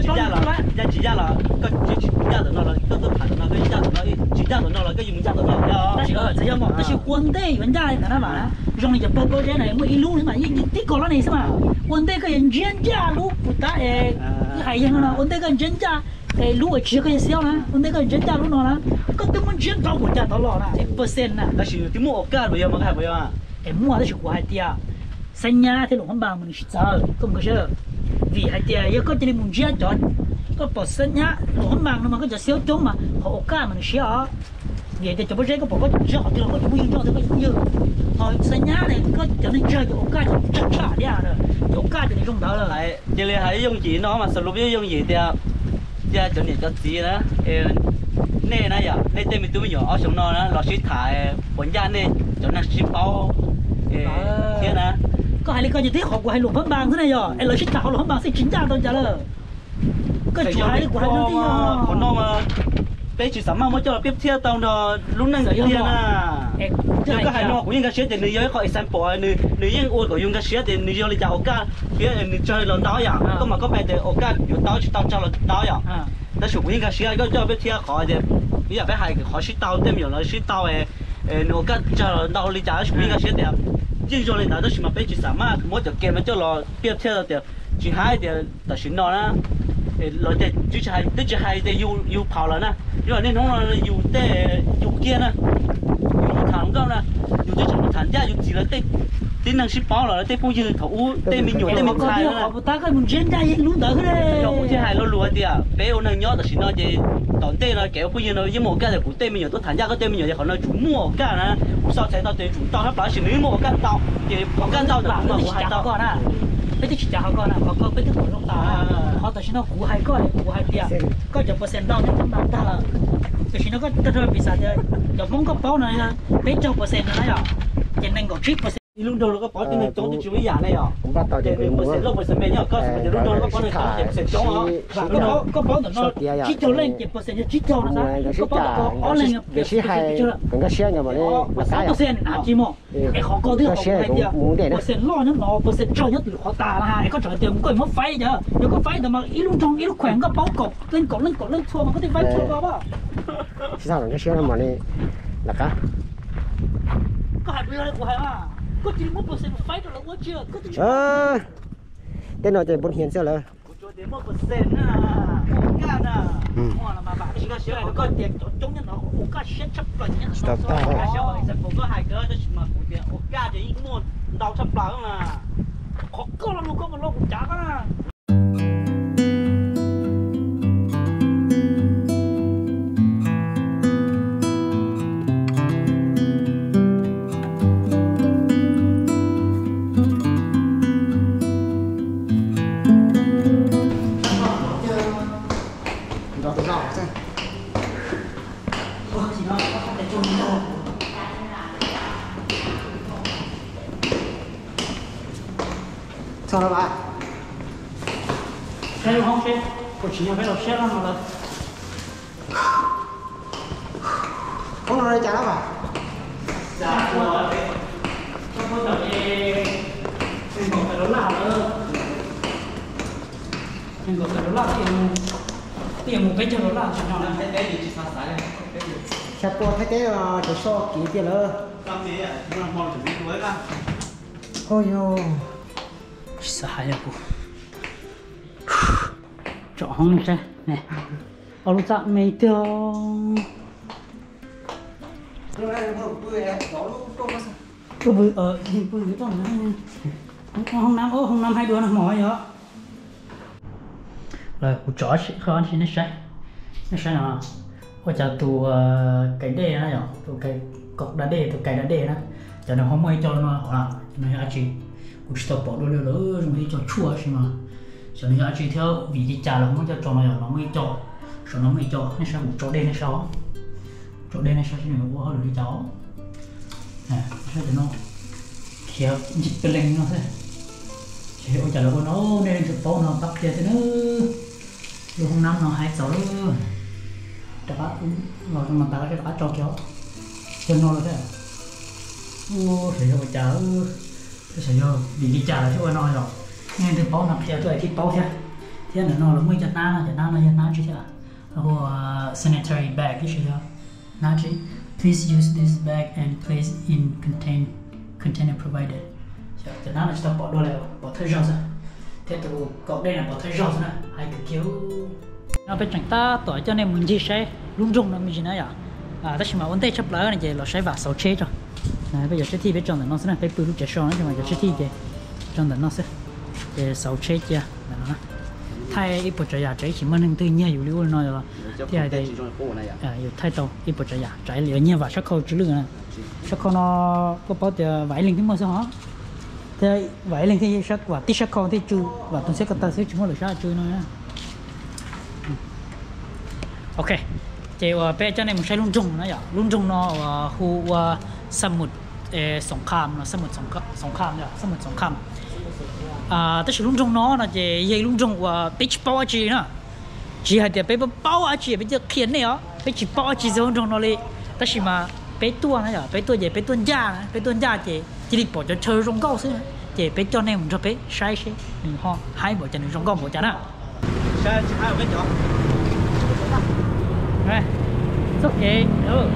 Gia chỉ ra là cái chỉ ra được nó là cái thằng nó cái ra được nó chỉ ra được nó là cái gì mình ra được nó. Đó là một cái quân tế vấn đề là nó mà trong này chụp câu cái này mới lưu mà những tí còn nó này sao mà quân tế cái dân chuyên gia lúc ta hay hơn nó quân tế cái chuyên gia cái lúc ở trước cái xíu nè quân tế cái chuyên gia lúc nó có tiếng muốn chuyên cao của cha tao lo nè percent nè. Đó là tiếng mua cái bây giờ mà hay bây giờ. Em mua đó là của hai tia. Sinh nhà thì lủng bằng mình sợ không có sợ vì hai tia giờ có chỉ muốn giết chọn có bỏ sinh nhà lủng bằng nó mà có chỉ xíu trống mà họ cá mình xíu vậy thì cho bố có bỏ có giết họ thì nó có chỉ muốn cho thì có nhiều họ sinh nhà này có cho nên chơi cho cá chắc chả đi à rồi cho cá thì không đỡ rồi lại chỉ là hãy dùng gì nó mà sờ lốp dùng gì thì giờ cho nên cho gì đó nè này giờ nè tên mình tôi nhỏ ở trong nó nó xí thải quần da nè cho nó xí bao thế nè có hai lý coi như thế họ của hai lục phân bang thế này rồi em lời xích thảo lục phân bang sẽ chính ra thôi trả lời có chủ hai của hai nó thế còn nó mà bé chỉ sắm mà cho tiếp theo tao nó lúc năng kia na cho cái hai nó cũng những cái xe thì nữ giới khỏi example nữ những ôi của những cái xe thì nữ giới là giàu cả phía nữ chơi là tao ya có mà có bé thì okอยู่tao chỉ tao cho là tao ya但是những cái xe cái cho bé theo khỏi thì bây giờ bé hai khỏi sĩ tao thêm nhiều là sĩ tao nó cái cho là tao đi trả những cái xe thì nhưng rồi là đó chỉ mà bé chỉ sắm mà mỗi giờ game nó cho là tiếp theo thì chỉ hai thì là sĩ nó na rồi thì chỉ hai thì yêu跑了呢，因为那种有的有见呢，有谈高呢，有的什么谈价有几了的，的能是包了的不是头的没有的没菜了。 不大概们现在也弄到嘞。 要不就还落的啊，别有那鸟的是那的当地了，给不是那一毛干的，古对面有都谈价个对面有可能主毛干呢，我烧菜到对主到他本来是女毛干到，也毛干到的，我还到。bây giờ chỉ trả họ coi nào, họ coi bây giờ họ lúc ta, họ tự nhiên nó cũ hay coi, cũ hay tiền, có chục % đâu nhưng mà ta là, tự nhiên nó có tất cả bị sao chứ, giờ muốn có bao này, mấy trăm % nữa rồi, cho nên có 3%. Luôn đầu nó có bỏ tiền này trốn thì chịu cái giả này à? Thì %lúc %mấy nhở, có lúc đầu nó có bỏ này trốn thì trốn á, và có bỏ nó chỉ cho lên 10% chỉ cho nó sao? Có bỏ nó lên cái xe hay, còn cái xe nhà mà này 6% à chỉ một, cái họ có thứ họ hay đi, % lo nó % cho nhất họ ta là có trở tiền có mất phái chứ, nếu có phái thì mà ít lúc khoảng có báo cột lên thua mà có thể phái thua vào bao? Sao cái xe mà này là cá? Có hai bữa của hai mà. Có chỉ 1% phái rồi là quá chưa? Cái nói thì 4 hiền sao là? Cho đến 1% à, cá à. Mà là mà bạn chỉ có xe có tiền chống nhân nó cá chết chấp lần nhá. Cá sẽ có hai cái đó mà của tiền cá thì ít mua đào chấp lần là. Có là luôn có một lô cũng chả á. Sao đó bà? Xe không xe, cô chỉ phải đọc xe lắm rồi. Không nói chả đó bà? Dạ, không có tập gì, mình còn phải đấu làm nữa. Mình còn phải đấu làm tiền một cái cho đấu làm chỉ nào Cái gì chỉ sao sai này? Sao cô thấy cái chỗ so kỹ tiền nữa? Làm gì ạ? Nó làm mòn chuẩn bị đuối ra. Ôi dồi. Sai à cô. Chọn không được xe nè. Ở lúc chọn mấy tiêu. Cứ bự bự trong không năm hai đứa nó mỏi vậy. Rồi cô chó khó xin nó sai nào. Cô chào tụ cái đê nó nhở, tụ cái cọc đá đê, tụ cái đá đê đó. Cho nó không mới cho nó họ làm, nó hả chị. Cô chỉ tập bỏ đôi lửa rồi mới cho chua chứ mà. Cho nên hả chị theo vì đi trà là muốn cho nó mới cho, rồi nó mới cho, nó sao một chỗ đê nó sao? Chỗ đê nó sao chứ mình mua được đi cháu. Nè, sao để nó kéo dịch bên lên nó thế. Chị ôi chả là nó nên chụp bao nó bắt kia thế nữa. Lúc hôm năm nó 2 cháu nữa. Đã rồi mà ta cái đã cho kéo chân nó là thế à? Ô phải rồi chả thế sao giờ vì đi chả là chứ nói rồi nên từ bao nằm theo tôi thì bao thế là nó mới chặt ná chứ thế à? Sanitary bag cái gì đó ná chứ please use this bag and place in container provided chặt ná là chúng ta bỏ đồ lại bỏ thay rau ra thế từ cọc đây là bỏ thay rau ra hai cái kiểu nó bên chẳng ta tỏi cho nên mình chỉ sẽ lung rung là mình chỉ nói à tất nhiên mà vấn đề chấp lỡ này chỉ là sẽ vào sáu chế rồi này bây giờ sẽ thi bên trong nó sẽ là phải bự lúc trẻ son nhưng mà giờ sẽ thi về trong nó sẽ về sáu chế chưa là nó thay ít bộ trái trái chỉ mới nên tự nhiênอยู่lưu nói là thì ai đâyอยู่thay tàu ít bộ trái liệu nhiên và sắc khâu chữ lượng này sắc khâu nó có bao giờ vải lên cái mưa sao hả thì vải lên cái sắc và tí sắc khâu thì chữ và tôi sẽ có ta sẽ chúng nó được sao chữ nói ok chị bé cho nên mình sẽ luôn trùng nó vậy luôn trùng nó khu sâm mật sông kham nó sâm mật sông kham vậy sâm mật sông kham tất nhiên luôn trùng nó là chị dây luôn trùng và beach power chị nữa chị hay để bé bao chị bây giờ khiến này á bé chỉ bỏ chỉ giống trong nó đi ta chỉ mà bé tua này bé tua gì bé tuần da chỉ đi bỏ cho chơi trong câu xí chỉ bé cho nên mình cho bé sai xí đừng ho hai bỏ cho nên trong câu bỏ cho nó sai hai bé chọn này xúc vậy được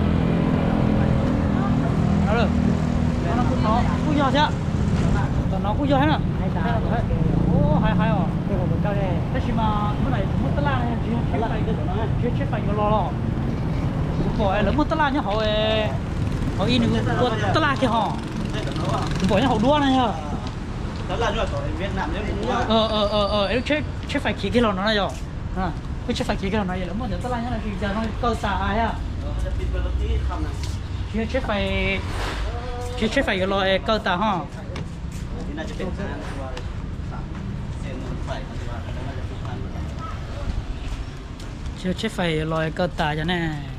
nó được nó cũng khó cũng do chứ nó cũng do hết nè ô hay rồi cái của mình cao đây แต่ชิมาเมื่อไหร่มุตตะลาเนี่ยชื่อไฟก็ได้ชื่อไฟก็รอบอกไอ้แล้วมุตตะลาเนี่ยเขาอีนึงตัวตะลากี่ห่อบอกเนี่ยเขาด้วนนะเนี่ย đó là do ở Việt Nam nếu muốn ไอ้ชื่อไฟขี้กี่หลอนนะจ๊ะcáiชื่อไฟขี้กี่หลอนนะแล้วมุตตะลาเนี่ยคือจะน้อยก็ตายอ่ะชื่อไฟก็รอก็ตาห่อ thì làจะเป็นการตัวเส้นไฟตัวอะไรน่าจะผูกพันชื่อไฟลอยก็ตาจะแน่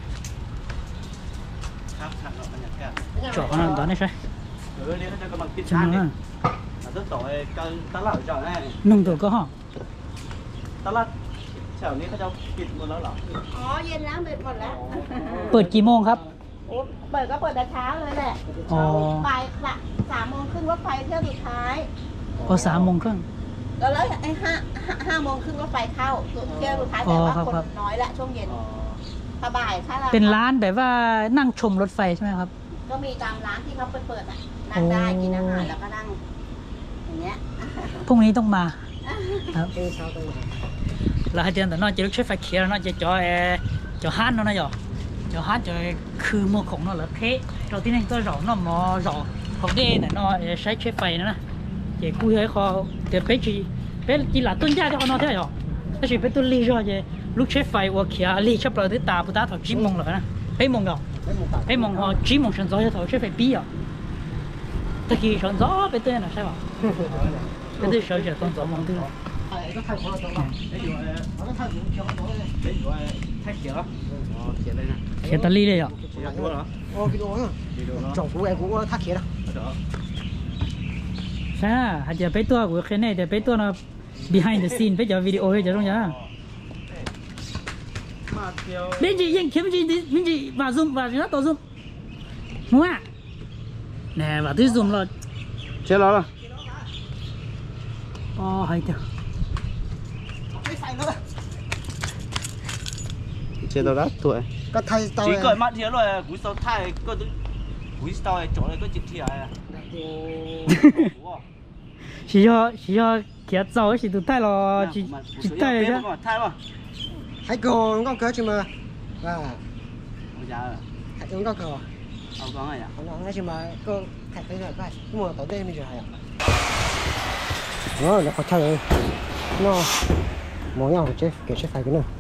ครับทางเราบรรยากาศจอดนะตอนนี้ใช่นี่เขาจะกำลังปิดจังร้านเลเนี่ยย rất tỏi cáiตลาดจอดแน่นุ่งตัวก็ห่อตลาดแถวนี้เขาจะปิดหมดแล้วเหรออ๋อเย็นแล้วเปิดหมดแล้วเปิดกี่โมงครับโอ้เปิดก็เปิดแต่เช้าเลยแหละอ๋อบ่ายละ3:30รถไฟเที่ยวสุดท้ายพอ3:30 แล้วไอ้5:30รถไฟเข้าเที่ยวสุดท้ายแต่ว่าคนน้อยละช่วงเย็นถ้าบ่ายถ้าเป็นร้านแบบว่านั่งชมรถไฟใช่ไหมครับก็มีตามร้านที่เขาเปิดอ่ะนั่งได้กินอาหารแล้วก็นั่งอย่างเงี้ยพรุ่งนี้ต้องมาครับ cái sao tôi mà แล้วเดือนแต่นอกจะรถไฟเขียวเนาะจะฮันเนาะนะจ๊ะจะฮันจะคือโมของเนาะแล้วเทเราที่นั่นก็รอเนาะมอรอของเด่นเนาะใช้รถไฟนะจะคุยให้เขาเดี๋ยวไปจีหลาต้นยาที่เขาเนาะที่ไหนหรอถ้าสิไปต้นลีจ้ะจะลูกรถไฟว่าเขียวลีชอบเราที่ตาปุตตาถอดจีมงหรอนะไปมงเหรอ lấy một tàu ไปมงhọจีมงฉันจะถอดรถไฟปีอ่ะตะกี้ฉันจะไปเต้นนะใช่ป่ะไปเต้นเฉยๆต้องจะมองที่ nó thay của nó tàu nó thay của cho nó đấy đấy của thay kiểu kiểu đây nè เขียนตะลีเลยอ่ะ kiểu đua đó ô cái đồ đó video đó chồng của em cũng thắt kia đó đó ใช่อาจจะไปตัวกูแค่นี้จะไปตัวนะ behind the scene ไปเจอวิดีโอไปเจอตรงนี้ mà kiểu 编辑ยังเข้มจี编辑ว่า zoom ว่าจะต่อ zoom มัวเนี่ยว่าที่ zoom แล้ว chết nó rồi อ๋อให้เถอะ cái phải nó chết đâu đó tuổi có thay tàu chỉ cởi mắt thiệt rồi cúi sau thay có cúi sau này chỗ này có chữ thiệt à 需要给他找一些都带了去带一下 thay mà hãy cò nó có chứ mà à bây giờ hãy nó có cò ông có này à nó ngay chứ mà có hãy thấy rồi coi cái mùa tàu đêm bây giờ hay à nó có thay rồi nó mỏ nhau chế kiểu chế phải cái nào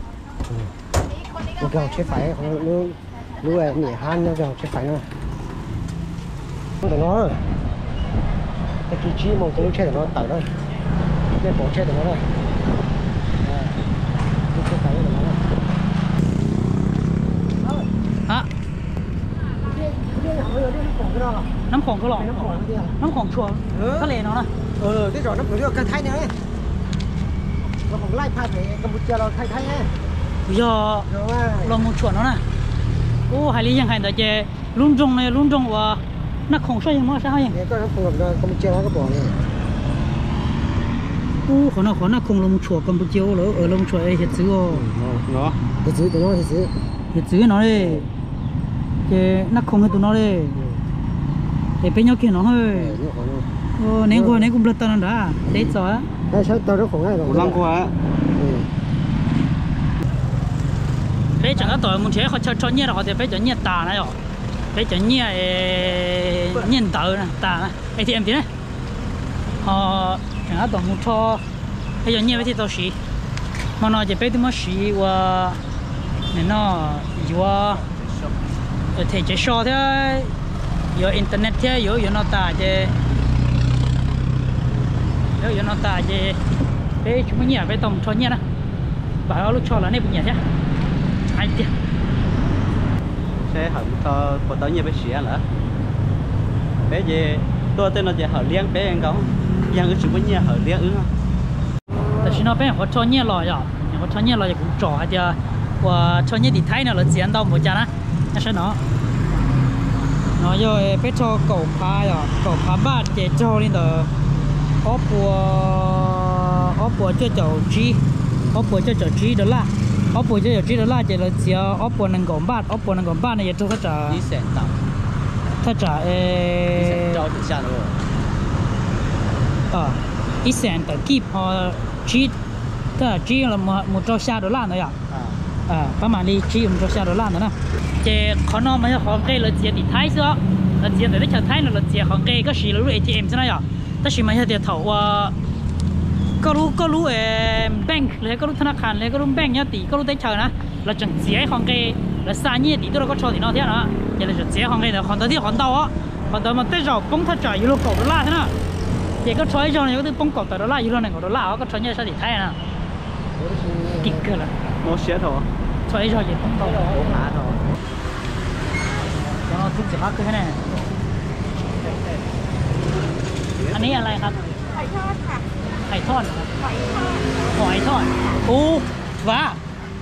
nó kiểu chế phải nó là nhỉ han nó kiểu chế phải nó không phải nó cái chi chi mong cái chế nó tẩy đây nên bỏ chế nó đây chế phải nó đây ฮะ น้ำของก็หรอน้ำของชัวร์ทะเลเนาะนะ cái rồi nó cũng được thay nữa nó cũng lại thay về Campuchia nó thay nhé ยอ rồi ลองมุชวนเนาะนะโอ้หายลียังไงแต่เจลุงจงเลยลุงจงว่านักของช่วยยังมั้งใช่ไหมยัง để có nó phù hợp rồi Campuchia nó có bỏ này โอ้ขอนักของลงชัวกัมพูชาเหรอลงชัวเห็ดซื้อ nó cái giữ tụi nó thì giữ เห็ดซื้อเนาะเลยเจนักของให้ตัวเนาะเลยเห็ดเป็นยอดเขียนเนาะเฮ้ย nó còn nó โอ้เนกูเบลตันนั่นด่าเด็ดจ้ะ cái sao tao nó còn ngay rồi của lăng quá ไปจังก็ต่อยมึงเชื่อเขาชอบเนี่ยเราจะไปจังเนี่ยตานะหรอไปจังเนี่ยเนี่ยเต๋อนะตานะATM ที่ไหนจังก็ต่อมึงชอบไปจังเนี่ยไปที่ตัวสีมันน่าจะไปที่มันสีว่าเนี่ยน่ะอยู่ว่าเทจะชอบที่อยู่อินเทอร์เน็ตที่อยู่น่าตาจะอยู่น่าตาจะไปชุมเนี่ยไปต่อมึงชอบเนี่ยนะบ่าวลูกชอบแล้วเนี่ยเป็นยังไงai tiếc sẽ hở to của tao nhiều bé xía nữa bé gì tôi tên là gì hở liêng bé anh có yang cái chữ bao nhiêu hở liêng ư แต่ฉันเอาไปเขาชอบเนี่ยลอยอ่ะเขาชอบเนี่ยลอยจะกูจ่อให้เดียว我穿越地胎呢，了捡到冇家啦，那是喏。nó rồi phải cho cậu phá rồi cậu phá ba để cho lên đó ốp bùa cho cháu chi ốp bùa cho cháu chi đó là ốp bùa cho cháu chi đó là chỉ là chỉ ốp bùa năng gồm ba này cho tất cả tất cả ít sen tại kịp họ chi tức là chi là một trò xa đó là nữaประมาณนี้ชีมจะเสียดอลลาร์นะเจ้าขนมมันจะของเกลือเจียติไทยซะเราเจียแต่ได้ชาไทยเราเจียของเกลือก็สีเรารู้ ATM ใช่ไหมอ่ะแต่สีมันจะเดียวเท่าว่าก็รู้แบงค์เลยก็รู้ธนาคารเลยก็รู้แบงค์เนี่ยตีก็รู้ได้เชิญนะเราจังเจียของเกลือเราสร้างเนี่ยตีตัวเราก็ชอบตีนอเทียนะอย่าเลยจะเจียของเกลือของตัวที่ของตัวอ่ะของตัวมันได้เราป้องถ้าจ่ายยูโรเก่าดอลลาร์ใช่ไหมเจ้าก็ช่วยจอนเนี่ยก็ต้องป้องเก่าดอลลาร์ยูโรหนึ่งดอลลาร์ก็ช่วยเนี่ยชาติไทยนะกิ๊กเกอร์ละ我舌头ช่วยเย็นป้องเก่าขาเถอะเราทุกสิบพักคือแค่ไหนอันนี้อะไรครับไข่ทอดค่ะไข่ทอดครับหอยทอดโอ้ว้า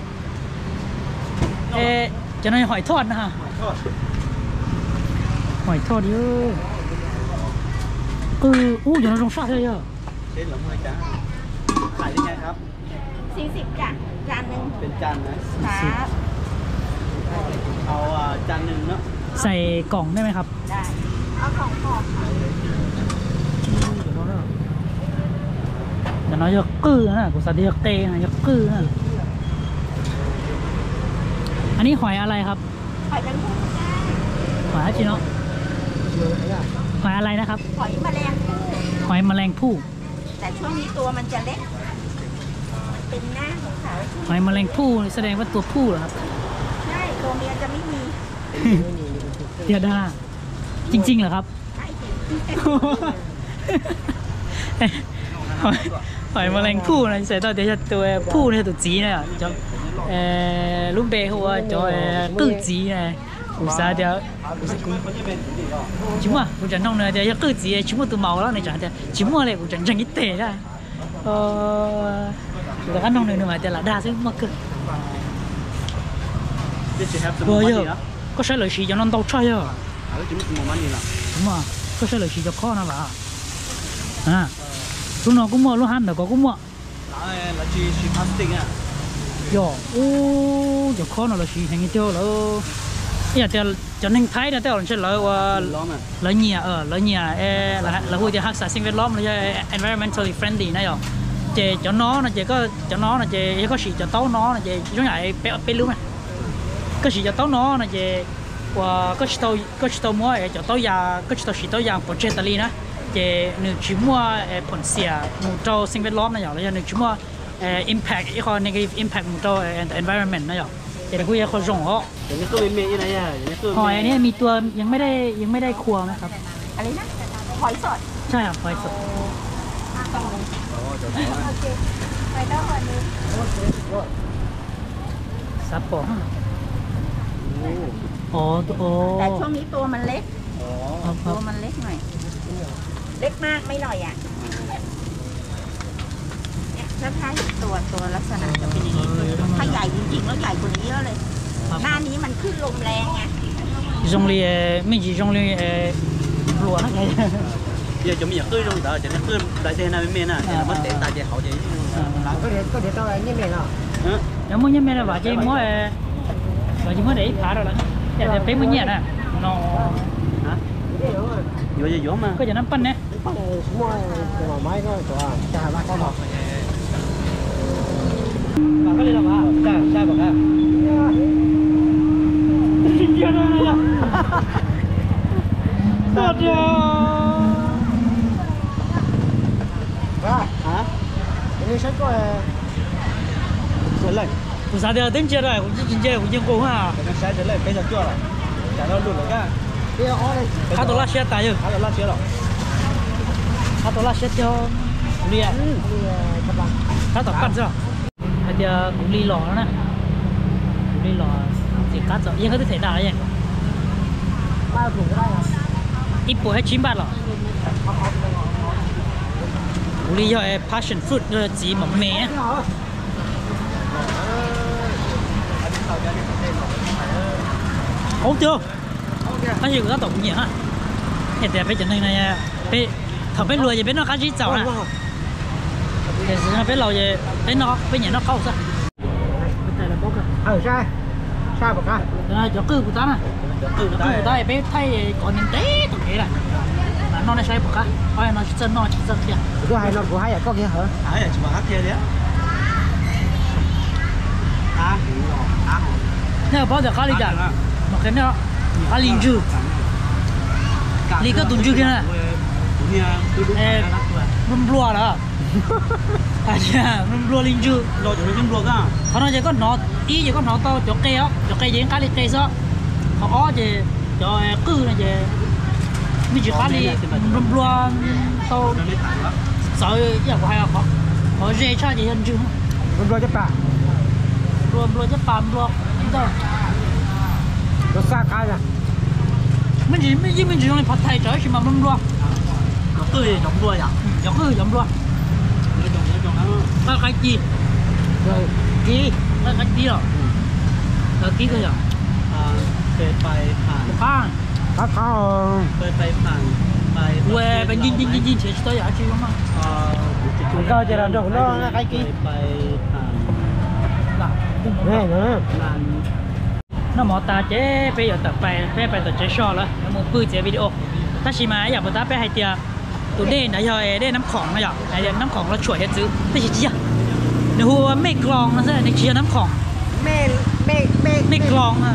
จะนั่นหอยทอดนะฮะหอยทอดเยอะอู้อย่างนั้นลงซาเยอะเช่นหลงหอยจ้าขายได้ไงครับ 40จ้ะจานนึงเป็นจานนะครับเอาจานนึงเนาะใส่กล่องได้ไหมครับได้เอาของกรอบแต่น้อยจะกือนะกูสัตย์จะเตะนะจะกือนะอันนี้หอยอะไรครับหอยแมลงภู่หอยจีโน่หอยอะไรนะครับหอยแมลงภู่หอยแมลงภู่แต่ช่วงนี้ตัวมันจะเล็กเป็นหน้าของเขาหอยแมลงภู่แสดงว่าตัวผู้เหรอครับใช่ตัวเมียจะไม่มีเดี๋ยวได้จริงๆเหรอครับใช่หอยแมลงภู่นะใส่ตัวเดี๋ยวตัวผู้เนี่ยตัวจีเนี่ยจะลูกเบหัวจะตื้อจีเนี่ยกูซาเดี๋ยวชิมว่ากูจะน้องเนี่ยเดี๋ยวตื้อจีชิมว่าตัวเมาแล้วเนี่ยจ้ะเดี๋ยวชิมว่าเลยกูจะจังยิ่งเตะได้แต่ก็น้องหนึ่งมาแต่ละด่าซึ่งมากเกินบัวเยอะก็ใช้เลยสีจะนอนโต๊ะใช่เหรอมาก็ใช้เลยสีจะข้อนะบ่าlúc nào cũng mua lúc ăn được có cũng mua là chỉ plastic à ô giờ khó nào là chỉ thành tiêu là bây giờ cho nên thấy là tiêu sẽ lợi nhẹ lợi nhẹ là hồi giờ học sản sinh viên lõm là environmentally friendly này rồi chị cho nó là chị có cho nó là chị có sự cho tấu nó là chị giống như bé luôn này có sự cho tấu nó là chị và có tàu mua cho tấu già có tàu già của trên tali nữa chị nếu chỉ mua phần xỉa một trâu sinh viên lõm này rồi là nếu chỉ mua impact cái con negative impact một trâu environment này rồi chị làคุยคนส่งhọหอยอันนี้มีตัวยังไม่ได้ครัวไหมครับอะไรนะหอยสดใช่ครับหอยสดไปได้วันนึงซับปองอ๋อแต่ช่วงนี้ตัวมันเล็กตัวมันเล็กหน่อยเล็กมากไม่หน่อยอ่ะเนี่ยถ้าตัวลักษณะจะเป็นอย่างนี้ถ้าใหญ่จริงๆแล้วใหญ่กว่านี้เยอะเลยหน้านี้มันขึ้นลมแรงไง dùng li mình chỉ dùng li lúa nó cái giờ chúng mình khơi trong đó cho nên khơi đại thế này bên à nó mất tiền tại vì họ chỉ có thể tao là như này nào nếu muốn như này là vài chỉ mới để phá rồi là để phải mới nhẹ nè nó vô mà có giờ nó phân nè bà có đi đâu hả? Sao bà hả? Kia đó này Tốt rồi hả? Cái sách có lại Ủa sao thì tính chưa rồi? Cũng chưa cũng chưa cố hả? Cái sách trở lại bây giờ chưa rồi Chả đâu luôn rồi cả Khá tổ lát xét tại chứ? Khá tổ lát xét rồi Khá tổ lát xét cho Lia Khá tổ cắt chưa? Thì cũng ly lò đó nè ly lò thì cắt rồi yên có thể nào đấy ít bữa hay 9 bát rồi cũng ly cho passion fruit chỉ mỏng mè ổn chưa cái gì của ta tổng nhiều ha hiện tại bây giờ này bây thằng bây lùi gì bây nó cá gì chảo nè thì nó bây lâu gì bây nó bây nhà nó khâu sao sai sai một cái này chỗ cư của ta nè chỗ cư của ta bây thay còn những té tụi này là nó sai một cái ôi nó chân nó chỉ chân kìa của hai nó của hai có kia hả ai chỉ mà hát kia đấy nếu bao giờ cá đi chả mà cái nó cá linh dư linh cái tuần dư kia nè nôm lúa đó à nôm lúa linh dư rồi chỗ nôm lúa cả họ nói chỉ có nó ý chỉ có nó to chỗ cây á chỗ cây gì cá đi cây đó họ chỉ chỗ cư này chỉ mình chỉ cá đi nôm lúa to sợ giờ của hai họ dễ cha gì hơn chứ nôm lúa chấp bà lúa chấp bà lúa đâu nó xa cái nè mình chỉ dùngผัดThái trời chỉ mà nôm lúa nó tươi giống lúa vậy giống lúa nó cái gì rồi ký nó cái gì rồi ký cái gì về bài phản ba có về bài phản bài quê bên nhìn chỉ tôi giả chứ không chúng ta chỉ làm được nó cái ký bài phản này nữa nó mỏ ta chế bây giờ tập bài tập chế shortแล้วnó một bữa chế video ta chỉ màอยากบอกtaไปให้เตียตัวเด่นนะยอยเด่นน้ำของนะอย่าไอ้เด่นน้ำของเราช่วยให้ซื้อไม่ใช่จีอ่ะเดี๋ยวหัวไม่กรองนะใช่ในเชียร์น้ำของไม่กรองนะ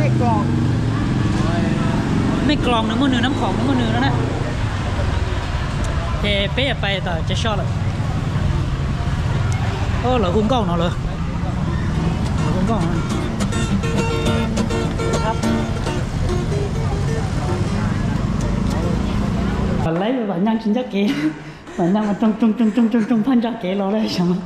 ไม่กรองนึกว่าเนื้อน้ำของนึกว่าเนื้อแล้วนะเจ๊เป๊ะไปแต่จะชอบเลยเหลือคุ้งกล้องเนาะเลยคุ้งกล้องครับlấy bạn nhang chính giác kế bạn nhang mà trong phan giác kế nó đây chẳng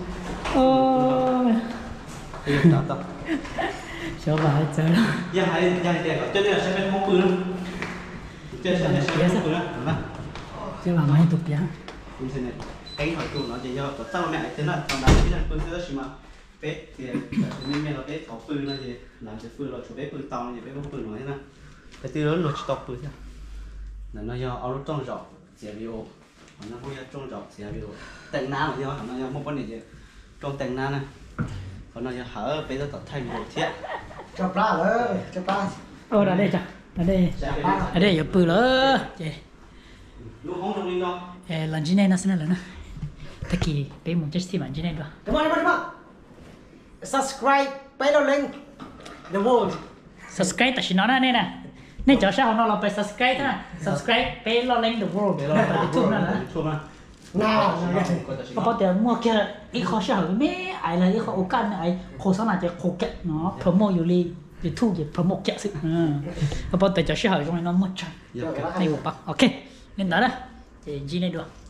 cho bà chơi đó ยังไงแต่ก็จะเนี่ยใช้เป็นของปืนจะใช้เป็นของปืนนะเห็นไหม chứ làm hay tục giá ปืนเสน็จcái hỏi tụi nó chỉ do tụi tao mẹ thế nào thằng đàn cái nàyปืนthế đó chỉ mà bé thì nên mẹ nó bé tháoปืนlà gì làm choปืนrồi chủ béปืนtàu gì bé cóปืนnói thế nào cái từ đó nó chỉ tócปืนthôi là nó do áo trong giỏ xẻ video nó không do trong giỏ xẻ video tèn ná là do nó do một vấn đề gì trong tèn ná này còn nó do hở bé nó tập thay video thiết cho ba nữa cho ba đã đây chả ở đây giờ bự lỡ chị lúc không trong linh đâu lần trên này nó sẽ là nó thế kì bé muốn chơi xem lần trên này được đúng không subscribe bé nó lên the world subscribe tại nó đây nè nên cho sao nó là phải subscribe thế nào subscribe bé lo lên the world để chung nữa nào có bao tiền mua kia ít khó sợ mấy ai là ít khó ổn căn ai khó sao nào chỉ khó kẹt nó promoอยู่เลยđể thu để promo kẹt sự có bao tiền cho sợ trong này nó mất chân này một bác ok nên đó đấy thì gì này được